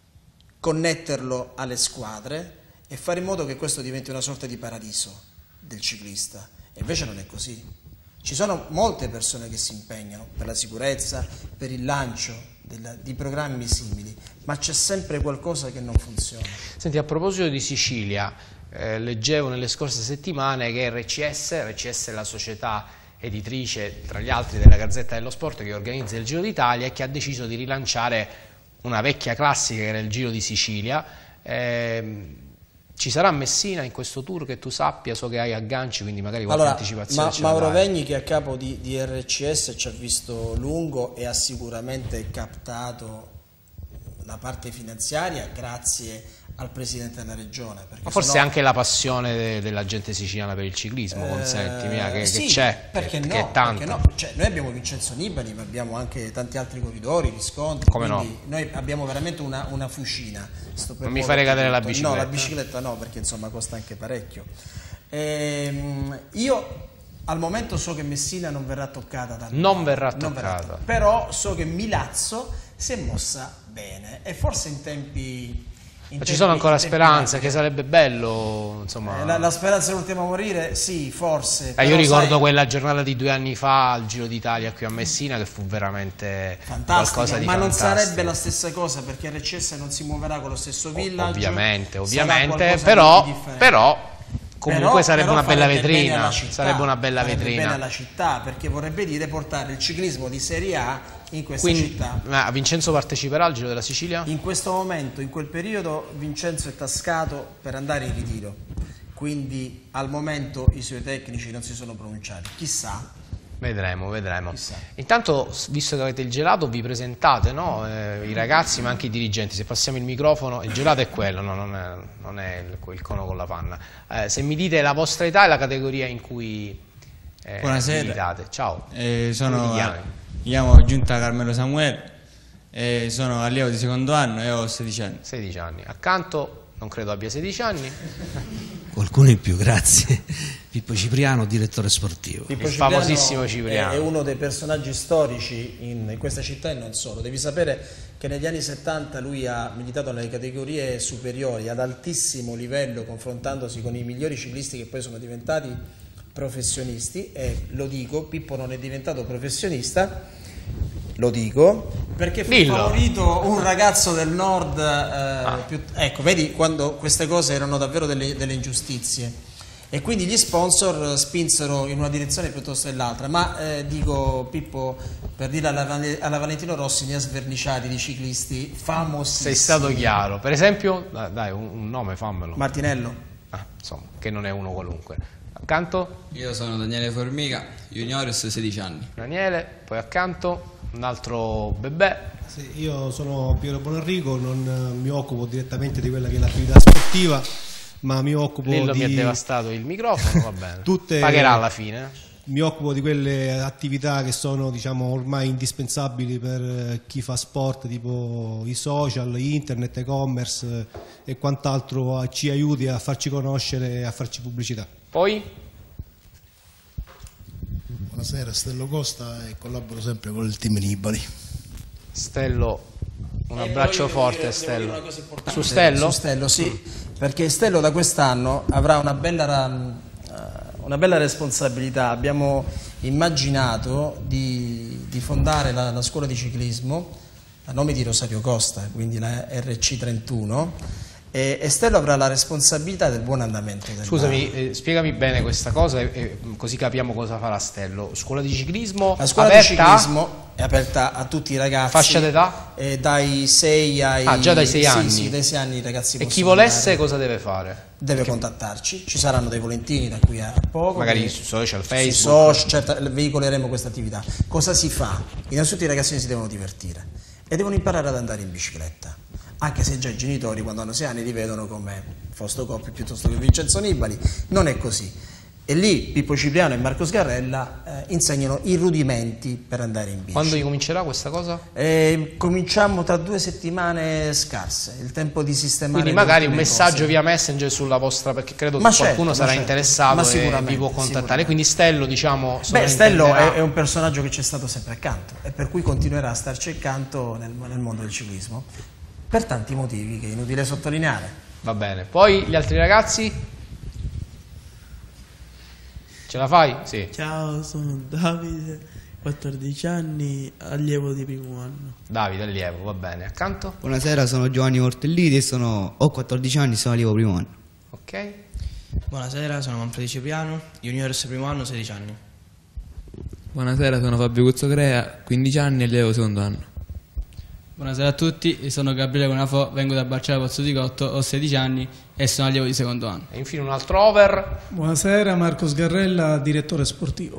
Speaker 7: connetterlo alle squadre e fare in modo che questo diventi una sorta di paradiso del ciclista. E invece non è così. Ci sono molte persone che si impegnano per la sicurezza, per il lancio della, di programmi simili, ma c'è sempre qualcosa che non funziona.
Speaker 1: Senti, a proposito di Sicilia, eh, leggevo nelle scorse settimane che R C S, R C S è la società editrice, tra gli altri, della Gazzetta dello Sport, che organizza il Giro d'Italia e che ha deciso di rilanciare una vecchia classica che era il Giro di Sicilia. Eh, ci sarà Messina in questo tour, che tu sappia? So che hai agganci, quindi magari qualche
Speaker 7: allora,
Speaker 1: anticipazione.
Speaker 7: Ma, Mauro Vegni, che è a capo di, di R C S, ci ha visto lungo e ha sicuramente captato la parte finanziaria grazie al Presidente della Regione.
Speaker 1: Ma forse sennò... anche la passione de, della gente siciliana per il ciclismo, eh, consentimi, che,
Speaker 7: sì,
Speaker 1: che c'è,
Speaker 7: perché
Speaker 1: che,
Speaker 7: no,
Speaker 1: che è tanta.
Speaker 7: Perché no? Cioè, noi abbiamo Vincenzo Nibali, ma abbiamo anche tanti altri corridori, riscontri.
Speaker 1: Come no?
Speaker 7: Noi abbiamo veramente una, una fucina. Sto per
Speaker 1: non mi fai cadere la bicicletta?
Speaker 7: No, la bicicletta no, perché insomma costa anche parecchio. Ehm, io al momento so che Messina non verrà toccata da
Speaker 1: non verrà toccata.
Speaker 7: Non verrà toccata. Però so che Milazzo si è mossa bene, e forse in tempi...
Speaker 1: Ma ci sono ancora speranze, che sarebbe bello, insomma...
Speaker 7: Eh, la, la speranza è l'ultima a morire, sì, forse.
Speaker 1: Eh, io ricordo sai, quella giornata di due anni fa al Giro d'Italia qui a Messina, che fu veramente qualcosa di
Speaker 7: ma
Speaker 1: fantastico.
Speaker 7: Non sarebbe la stessa cosa, perché R C S non si muoverà con lo stesso villaggio.
Speaker 1: Ovviamente, ovviamente, però, però comunque però, sarebbe
Speaker 7: però
Speaker 1: una bella vetrina,
Speaker 7: città,
Speaker 1: sarebbe una bella vetrina.
Speaker 7: Bene alla città, perché vorrebbe dire portare il ciclismo di Serie A in questa
Speaker 1: Quindi,
Speaker 7: città.
Speaker 1: Ma Vincenzo parteciperà al Giro della Sicilia?
Speaker 7: In questo momento, in quel periodo, Vincenzo è tascato per andare in ritiro, quindi al momento i suoi tecnici non si sono pronunciati, chissà.
Speaker 1: Vedremo, vedremo.
Speaker 7: Chissà.
Speaker 1: Intanto, visto che avete il gelato, vi presentate, no? eh, i ragazzi ma anche i dirigenti. Se passiamo il microfono, il gelato è quello, no? non è, non è il, il cono con la panna. Eh, se mi dite la vostra età e la categoria in cui eh, militate. Ciao.
Speaker 9: Eh, sono, mi chiamo Giunta Carmelo Samuele, eh, sono allievo di secondo anno e ho sedici anni.
Speaker 1: sedici anni. Accanto, non credo abbia sedici anni.
Speaker 10: Qualcuno in più, grazie. Pippo Cipriano, direttore sportivo.
Speaker 7: Pippo
Speaker 1: il famosissimo Cipriano.
Speaker 7: È uno dei personaggi storici in, in questa città e non solo. Devi sapere che negli anni settanta lui ha militato nelle categorie superiori ad altissimo livello, confrontandosi con i migliori ciclisti che poi sono diventati professionisti. E lo dico, Pippo non è diventato professionista, lo dico, perché fu
Speaker 1: Dillo.
Speaker 7: favorito un ragazzo del nord, eh,
Speaker 1: ah.
Speaker 7: più, ecco, vedi quando queste cose erano davvero delle, delle ingiustizie. e quindi gli sponsor spinsero in una direzione piuttosto che l'altra, ma eh, dico Pippo, per dire alla, alla Valentino Rossi ne ha sverniciati di ciclisti famosissimi.
Speaker 1: Sei stato chiaro, per esempio, dai un, un nome fammelo.
Speaker 7: Martinello.
Speaker 1: Ah, insomma, che non è uno qualunque. Accanto?
Speaker 11: Io sono Daniele Formica, juniores, sedici anni.
Speaker 1: Daniele, poi accanto un altro bebè.
Speaker 12: Sì, io sono Piero Bonenrico, non mi occupo direttamente di quella che è l'attività sportiva, ma mi occupo
Speaker 1: Lillo
Speaker 12: di...
Speaker 1: mi ha devastato il microfono, va bene.
Speaker 12: Tutte...
Speaker 1: Pagherà alla fine.
Speaker 12: Mi occupo di quelle attività che sono, diciamo, ormai indispensabili per chi fa sport, tipo i social, internet, e-commerce e quant'altro ci aiuti a farci conoscere e a farci pubblicità.
Speaker 1: Poi?
Speaker 13: Buonasera, Stello Costa e collaboro sempre con il team Nibali.
Speaker 1: Stello, un abbraccio
Speaker 7: eh,
Speaker 1: forte
Speaker 7: dire,
Speaker 1: Stello.
Speaker 7: Su
Speaker 1: Su Stello?
Speaker 7: Su Stello, sì, perché Stello da quest'anno avrà una bella... una bella responsabilità. Abbiamo immaginato di, di fondare la, la scuola di ciclismo a nome di Rosario Costa, quindi la R C trentuno, e, e Stello avrà la responsabilità del buon andamento della...
Speaker 1: Scusami, eh, spiegami bene questa cosa e, e così capiamo cosa farà Stello. Scuola di ciclismo
Speaker 7: La scuola
Speaker 1: aperta?
Speaker 7: di ciclismo è aperta a tutti i ragazzi.
Speaker 1: Fascia d'età?
Speaker 7: Eh, dai sei ai...
Speaker 1: Ah, già dai sei
Speaker 7: sì,
Speaker 1: anni?
Speaker 7: Sì, dai sei anni i ragazzi
Speaker 1: E
Speaker 7: possono
Speaker 1: chi volesse
Speaker 7: andare.
Speaker 1: cosa deve fare?
Speaker 7: Deve
Speaker 1: Perché...
Speaker 7: contattarci, ci saranno dei volantini da qui a poco.
Speaker 1: Magari
Speaker 7: che...
Speaker 1: su social,
Speaker 7: Sui
Speaker 1: Facebook?
Speaker 7: social, certo, veicoleremo questa attività. Cosa si fa? Innanzitutto i ragazzini si devono divertire e devono imparare ad andare in bicicletta, anche se già i genitori quando hanno sei anni li vedono come Fausto Coppi piuttosto che Vincenzo Nibali. Non è così. E lì Pippo Cipriano e Marco Sgarrella eh, insegnano i rudimenti per andare in bici.
Speaker 1: Quando comincerà questa cosa?
Speaker 7: Eh, cominciamo tra due settimane scarse, il tempo di sistemare.
Speaker 1: Quindi magari un
Speaker 7: le
Speaker 1: messaggio
Speaker 7: cose.
Speaker 1: via Messenger sulla vostra, perché credo
Speaker 7: Ma
Speaker 1: che
Speaker 7: certo,
Speaker 1: qualcuno
Speaker 7: ma
Speaker 1: sarà
Speaker 7: certo,
Speaker 1: interessato
Speaker 7: ma
Speaker 1: e
Speaker 7: sicuramente,
Speaker 1: vi può contattare.
Speaker 7: sicuramente.
Speaker 1: Quindi Stello, diciamo,
Speaker 7: Beh, Stello è,
Speaker 1: sovrintenderà-
Speaker 7: è un personaggio che ci è stato sempre accanto e per cui continuerà a starci accanto nel, nel mondo del ciclismo, per tanti motivi che è inutile sottolineare.
Speaker 1: Va bene. Poi gli altri ragazzi? Ce la fai? Sì.
Speaker 14: Ciao, sono Davide, quattordici anni, allievo di primo anno.
Speaker 1: Davide, allievo, va bene. Accanto?
Speaker 15: Buonasera, sono Giovanni Mortelliti e sono, ho quattordici anni, sono allievo primo anno.
Speaker 1: Ok.
Speaker 16: Buonasera, sono Manfredi Cipriano, juniores primo anno, sedici anni.
Speaker 17: Buonasera, sono Fabio Cuzzocrea, quindici anni e allievo secondo anno.
Speaker 18: Buonasera a tutti, sono Gabriele Conafò, vengo da Barcella Pozzo di Cotto, ho sedici anni e sono allievo di secondo anno.
Speaker 1: E infine un altro over.
Speaker 19: Buonasera, Marco Sgarrella, direttore sportivo.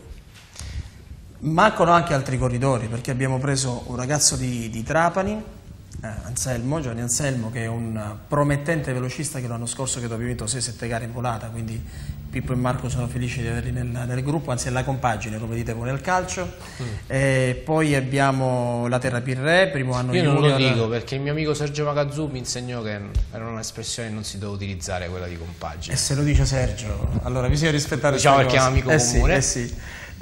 Speaker 7: Mancano anche altri corridori perché abbiamo preso un ragazzo di, di Trapani, eh, Anselmo, Giovanni Anselmo, che è un promettente velocista che l'anno scorso credo abbia vinto sei sette gare in volata, quindi Pippo e Marco sono felici di averli nel, nel gruppo, anzi nella compagine come dite voi nel calcio. Mm. E poi abbiamo la Terra Pirre, primo anno
Speaker 1: Io
Speaker 7: junior.
Speaker 1: non lo dico perché il mio amico Sergio Magazzù mi insegnò che era un'espressione che non si doveva utilizzare, quella di compagine.
Speaker 7: E se lo dice Sergio, allora bisogna rispettare.
Speaker 1: Diciamo perché è un amico
Speaker 7: eh
Speaker 1: comune.
Speaker 7: Sì, eh sì.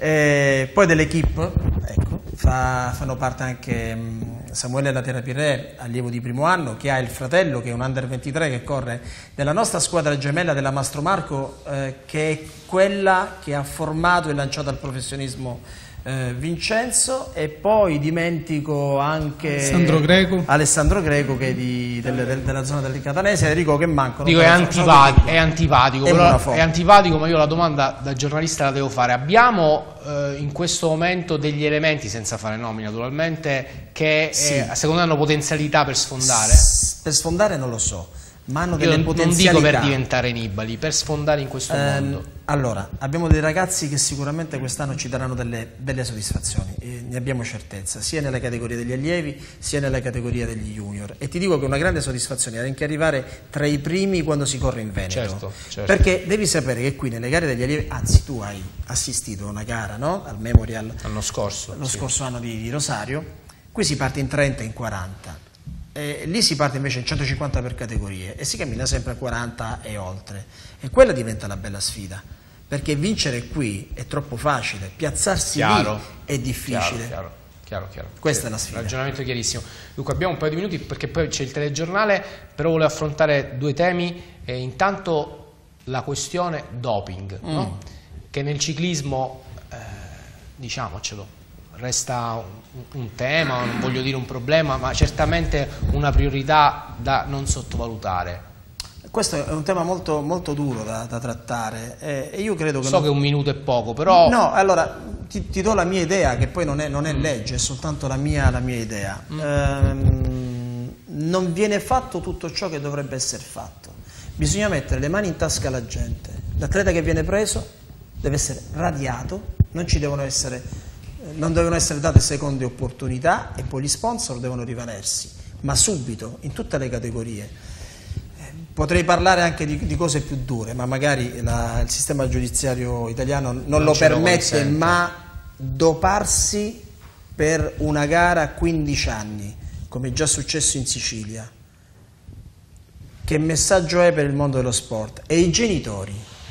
Speaker 7: E poi dell'equipe, ecco, fa, fanno parte anche mh, Samuele Latera Pirre, allievo di primo anno, che ha il fratello che è un under ventitré che corre nella nostra squadra gemella della Mastro Marco, eh, che è quella che ha formato e lanciato al professionismo eh, Vincenzo, e poi dimentico anche
Speaker 19: Alessandro Greco,
Speaker 7: Alessandro Greco che è di, del, del, della zona del Catanese, Enrico che mancano.
Speaker 1: Dico è, antipatico, è antipatico,
Speaker 7: è,
Speaker 1: però è antipatico, ma io la domanda da giornalista la devo fare. Abbiamo eh, in questo momento degli elementi, senza fare nomi naturalmente, che
Speaker 7: sì.
Speaker 1: eh, secondo me hanno potenzialità per sfondare?
Speaker 7: S per sfondare non lo so, ma hanno delle
Speaker 1: io
Speaker 7: potenzialità.
Speaker 1: Non dico per diventare Nibali, per sfondare in questo
Speaker 7: eh,
Speaker 1: mondo.
Speaker 7: Allora, abbiamo dei ragazzi che sicuramente quest'anno ci daranno delle, delle soddisfazioni, e ne abbiamo certezza, sia nella categoria degli allievi sia nella categoria degli junior, e ti dico che una grande soddisfazione è anche arrivare tra i primi quando si corre in Veneto,
Speaker 1: certo, certo.
Speaker 7: Perché devi sapere che qui nelle gare degli allievi, anzi tu hai assistito a una gara, no? Al Memorial
Speaker 1: l'anno scorso,
Speaker 7: lo
Speaker 1: sì.
Speaker 7: scorso anno di, di Rosario, qui si parte in trenta e in quaranta. Eh, lì si parte invece in centocinquanta per categorie e si cammina sempre a quaranta e oltre, e quella diventa la bella sfida, perché vincere qui è troppo facile, piazzarsi
Speaker 1: chiaro,
Speaker 7: lì è difficile.
Speaker 1: Chiaro, chiaro, chiaro, chiaro.
Speaker 7: Questa
Speaker 1: sì,
Speaker 7: è la sfida.
Speaker 1: Ragionamento chiarissimo. Dunque abbiamo un paio di minuti perché poi c'è il telegiornale, però volevo affrontare due temi. Eh, intanto la questione doping, mm. no? Che nel ciclismo, eh, diciamocelo, resta un, un tema, non voglio dire un problema, ma certamente una priorità da non sottovalutare.
Speaker 7: questo è un tema molto, molto duro da, da trattare e, e io credo che...
Speaker 1: So
Speaker 7: non...
Speaker 1: che un minuto è poco, però...
Speaker 7: No, allora ti, ti do la mia idea, che poi non è, non è legge, è soltanto la mia, la mia idea. Mm. Ehm, non viene fatto tutto ciò che dovrebbe essere fatto. Bisogna mettere le mani in tasca alla gente. L'atleta che viene preso deve essere radiato, non ci devono essere, non devono essere date seconde opportunità e poi gli sponsor devono rivalersi, ma subito, in tutte le categorie. Potrei parlare anche di, di cose più dure, ma magari la, il sistema giudiziario italiano non, non lo permette, lo ma doparsi per una gara a quindici anni, come è già successo in Sicilia, che messaggio è per il mondo dello sport? E i genitori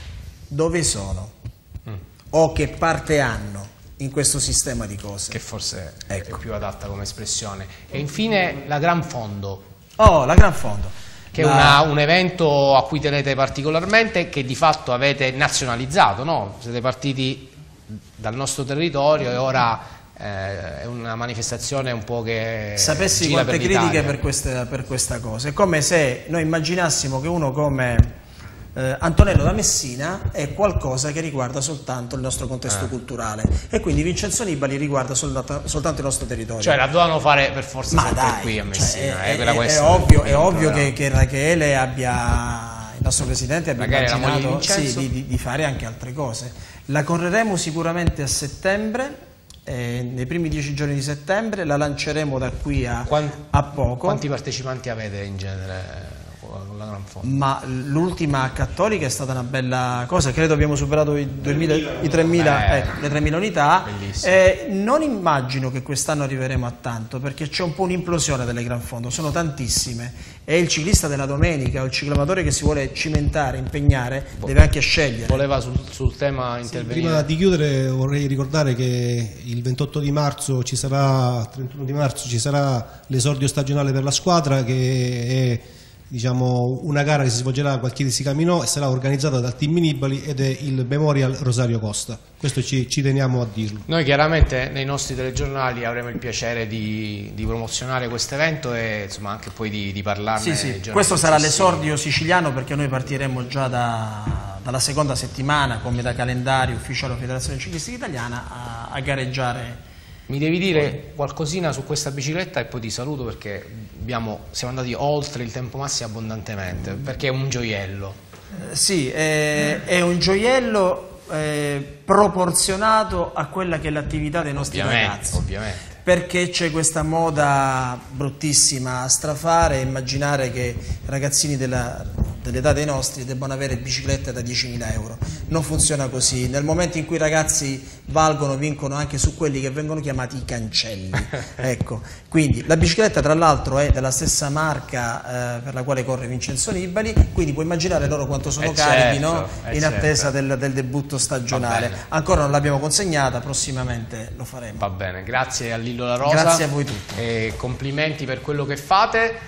Speaker 7: dove sono? Mm. O che parte hanno in questo sistema di cose?
Speaker 1: Che forse
Speaker 7: ecco.
Speaker 1: è più adatta come espressione. E infine la Gran Fondo.
Speaker 7: Oh, la Gran Fondo.
Speaker 1: Che è una, un evento a cui tenete particolarmente, che di fatto avete nazionalizzato, no? Siete partiti dal nostro territorio e ora eh, è una manifestazione un po' che
Speaker 7: sapessi
Speaker 1: gira
Speaker 7: quante
Speaker 1: per
Speaker 7: critiche per questa, per questa cosa. È come se noi immaginassimo che uno come eh, Antonello da Messina è qualcosa che riguarda soltanto il nostro contesto
Speaker 1: eh.
Speaker 7: culturale e quindi Vincenzo Nibali riguarda soltanto, soltanto il nostro territorio.
Speaker 1: Cioè la dovevano fare per forza
Speaker 7: Ma
Speaker 1: sempre
Speaker 7: dai,
Speaker 1: qui a Messina.
Speaker 7: Cioè,
Speaker 1: è,
Speaker 7: è,
Speaker 1: è,
Speaker 7: è ovvio, è ovvio che, che Rachele abbia, il nostro presidente abbia
Speaker 1: Rachele,
Speaker 7: immaginato
Speaker 1: di,
Speaker 7: sì, di, di, di fare anche altre cose. La correremo sicuramente a settembre, eh, nei primi dieci giorni di settembre, la lanceremo da qui a,
Speaker 1: Quanti,
Speaker 7: a poco.
Speaker 1: Quanti partecipanti avete in genere? La Gran Fondo?
Speaker 7: Ma l'ultima cattolica è stata una bella cosa, credo abbiamo superato i, duemila, i tremila, eh, le tremila unità. Eh, non immagino che quest'anno arriveremo a tanto, perché c'è un po' un'implosione delle Gran Fondo, sono tantissime e il ciclista della domenica o il ciclamatore che si vuole cimentare, impegnare, deve anche scegliere.
Speaker 1: Voleva sul, sul tema intervenire?
Speaker 12: Sì, prima di chiudere vorrei ricordare che il ventotto di marzo ci sarà, trentuno di marzo ci sarà l'esordio stagionale per la squadra, che è diciamo una gara che si svolgerà a Gualtieri si Caminò e sarà organizzata dal team Nibali ed è il Memorial Rosario Costa. Questo ci, ci teniamo a dirlo.
Speaker 1: Noi chiaramente nei nostri telegiornali avremo il piacere di, di promozionare questo evento e insomma anche poi di, di parlarne.
Speaker 7: Sì, sì. Questo sarà l'esordio siciliano, perché noi partiremo già da, dalla seconda settimana come da calendario ufficiale della Federazione Ciclistica Italiana a, a gareggiare.
Speaker 1: Mi devi dire qualcosina su questa bicicletta e poi ti saluto, perché abbiamo, siamo andati oltre il tempo massimo abbondantemente, perché è un gioiello.
Speaker 7: Eh, sì, è, è un gioiello eh, proporzionato a quella che è l'attività dei nostri
Speaker 1: ovviamente,
Speaker 7: ragazzi.
Speaker 1: Ovviamente.
Speaker 7: Perché c'è questa moda bruttissima a strafare e immaginare che ragazzini della, dell'età dei nostri debbano avere biciclette da diecimila euro. Non funziona così. Nel momento in cui i ragazzi valgono, vincono anche su quelli che vengono chiamati i cancelli. Ecco. Quindi la bicicletta tra l'altro è della stessa marca eh, per la quale corre Vincenzo Nibali, quindi puoi immaginare loro quanto sono
Speaker 1: eh
Speaker 7: carichi,
Speaker 1: certo,
Speaker 7: no?
Speaker 1: eh
Speaker 7: in attesa
Speaker 1: certo.
Speaker 7: del, del debutto stagionale. Ancora non l'abbiamo consegnata, prossimamente lo faremo.
Speaker 1: Va bene, grazie a Lillo La Rosa.
Speaker 7: Grazie a voi tutti.
Speaker 1: E complimenti per quello che fate.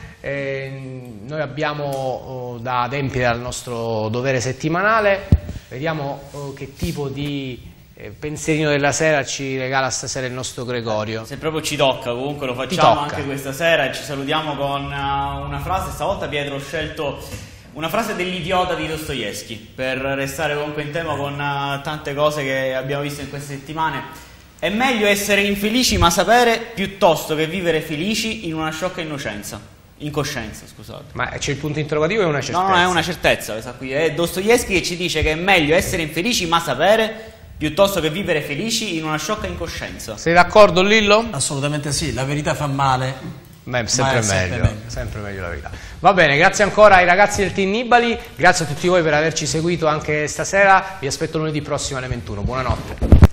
Speaker 1: Eh, noi abbiamo oh, da adempiere al nostro dovere settimanale. Vediamo oh, che tipo di eh, pensierino della sera ci regala stasera il nostro Gregorio.
Speaker 4: Se proprio ci tocca, comunque lo facciamo anche questa sera e ci salutiamo con uh, una frase. Stavolta Pietro ho scelto una frase dell'idiota di Dostoevsky, per restare comunque in tema con uh, tante cose che abbiamo visto in queste settimane. È meglio essere infelici ma sapere, piuttosto che vivere felici in una sciocca innocenza. Incoscienza, scusate.
Speaker 1: Ma c'è il punto interrogativo o è una certezza?
Speaker 4: No, no, è una certezza questa qui. È Dostoevsky che ci dice che è meglio essere infelici ma sapere, piuttosto che vivere felici in una sciocca incoscienza.
Speaker 1: Sei d'accordo, Lillo?
Speaker 7: Assolutamente sì, la verità fa male.
Speaker 1: Beh, sempre,
Speaker 7: ma è sempre
Speaker 1: meglio,
Speaker 7: meglio.
Speaker 1: sempre meglio la verità. Va bene, grazie ancora ai ragazzi del team Nibali, grazie a tutti voi per averci seguito anche stasera, vi aspetto lunedì prossimo alle ventuno. Buonanotte.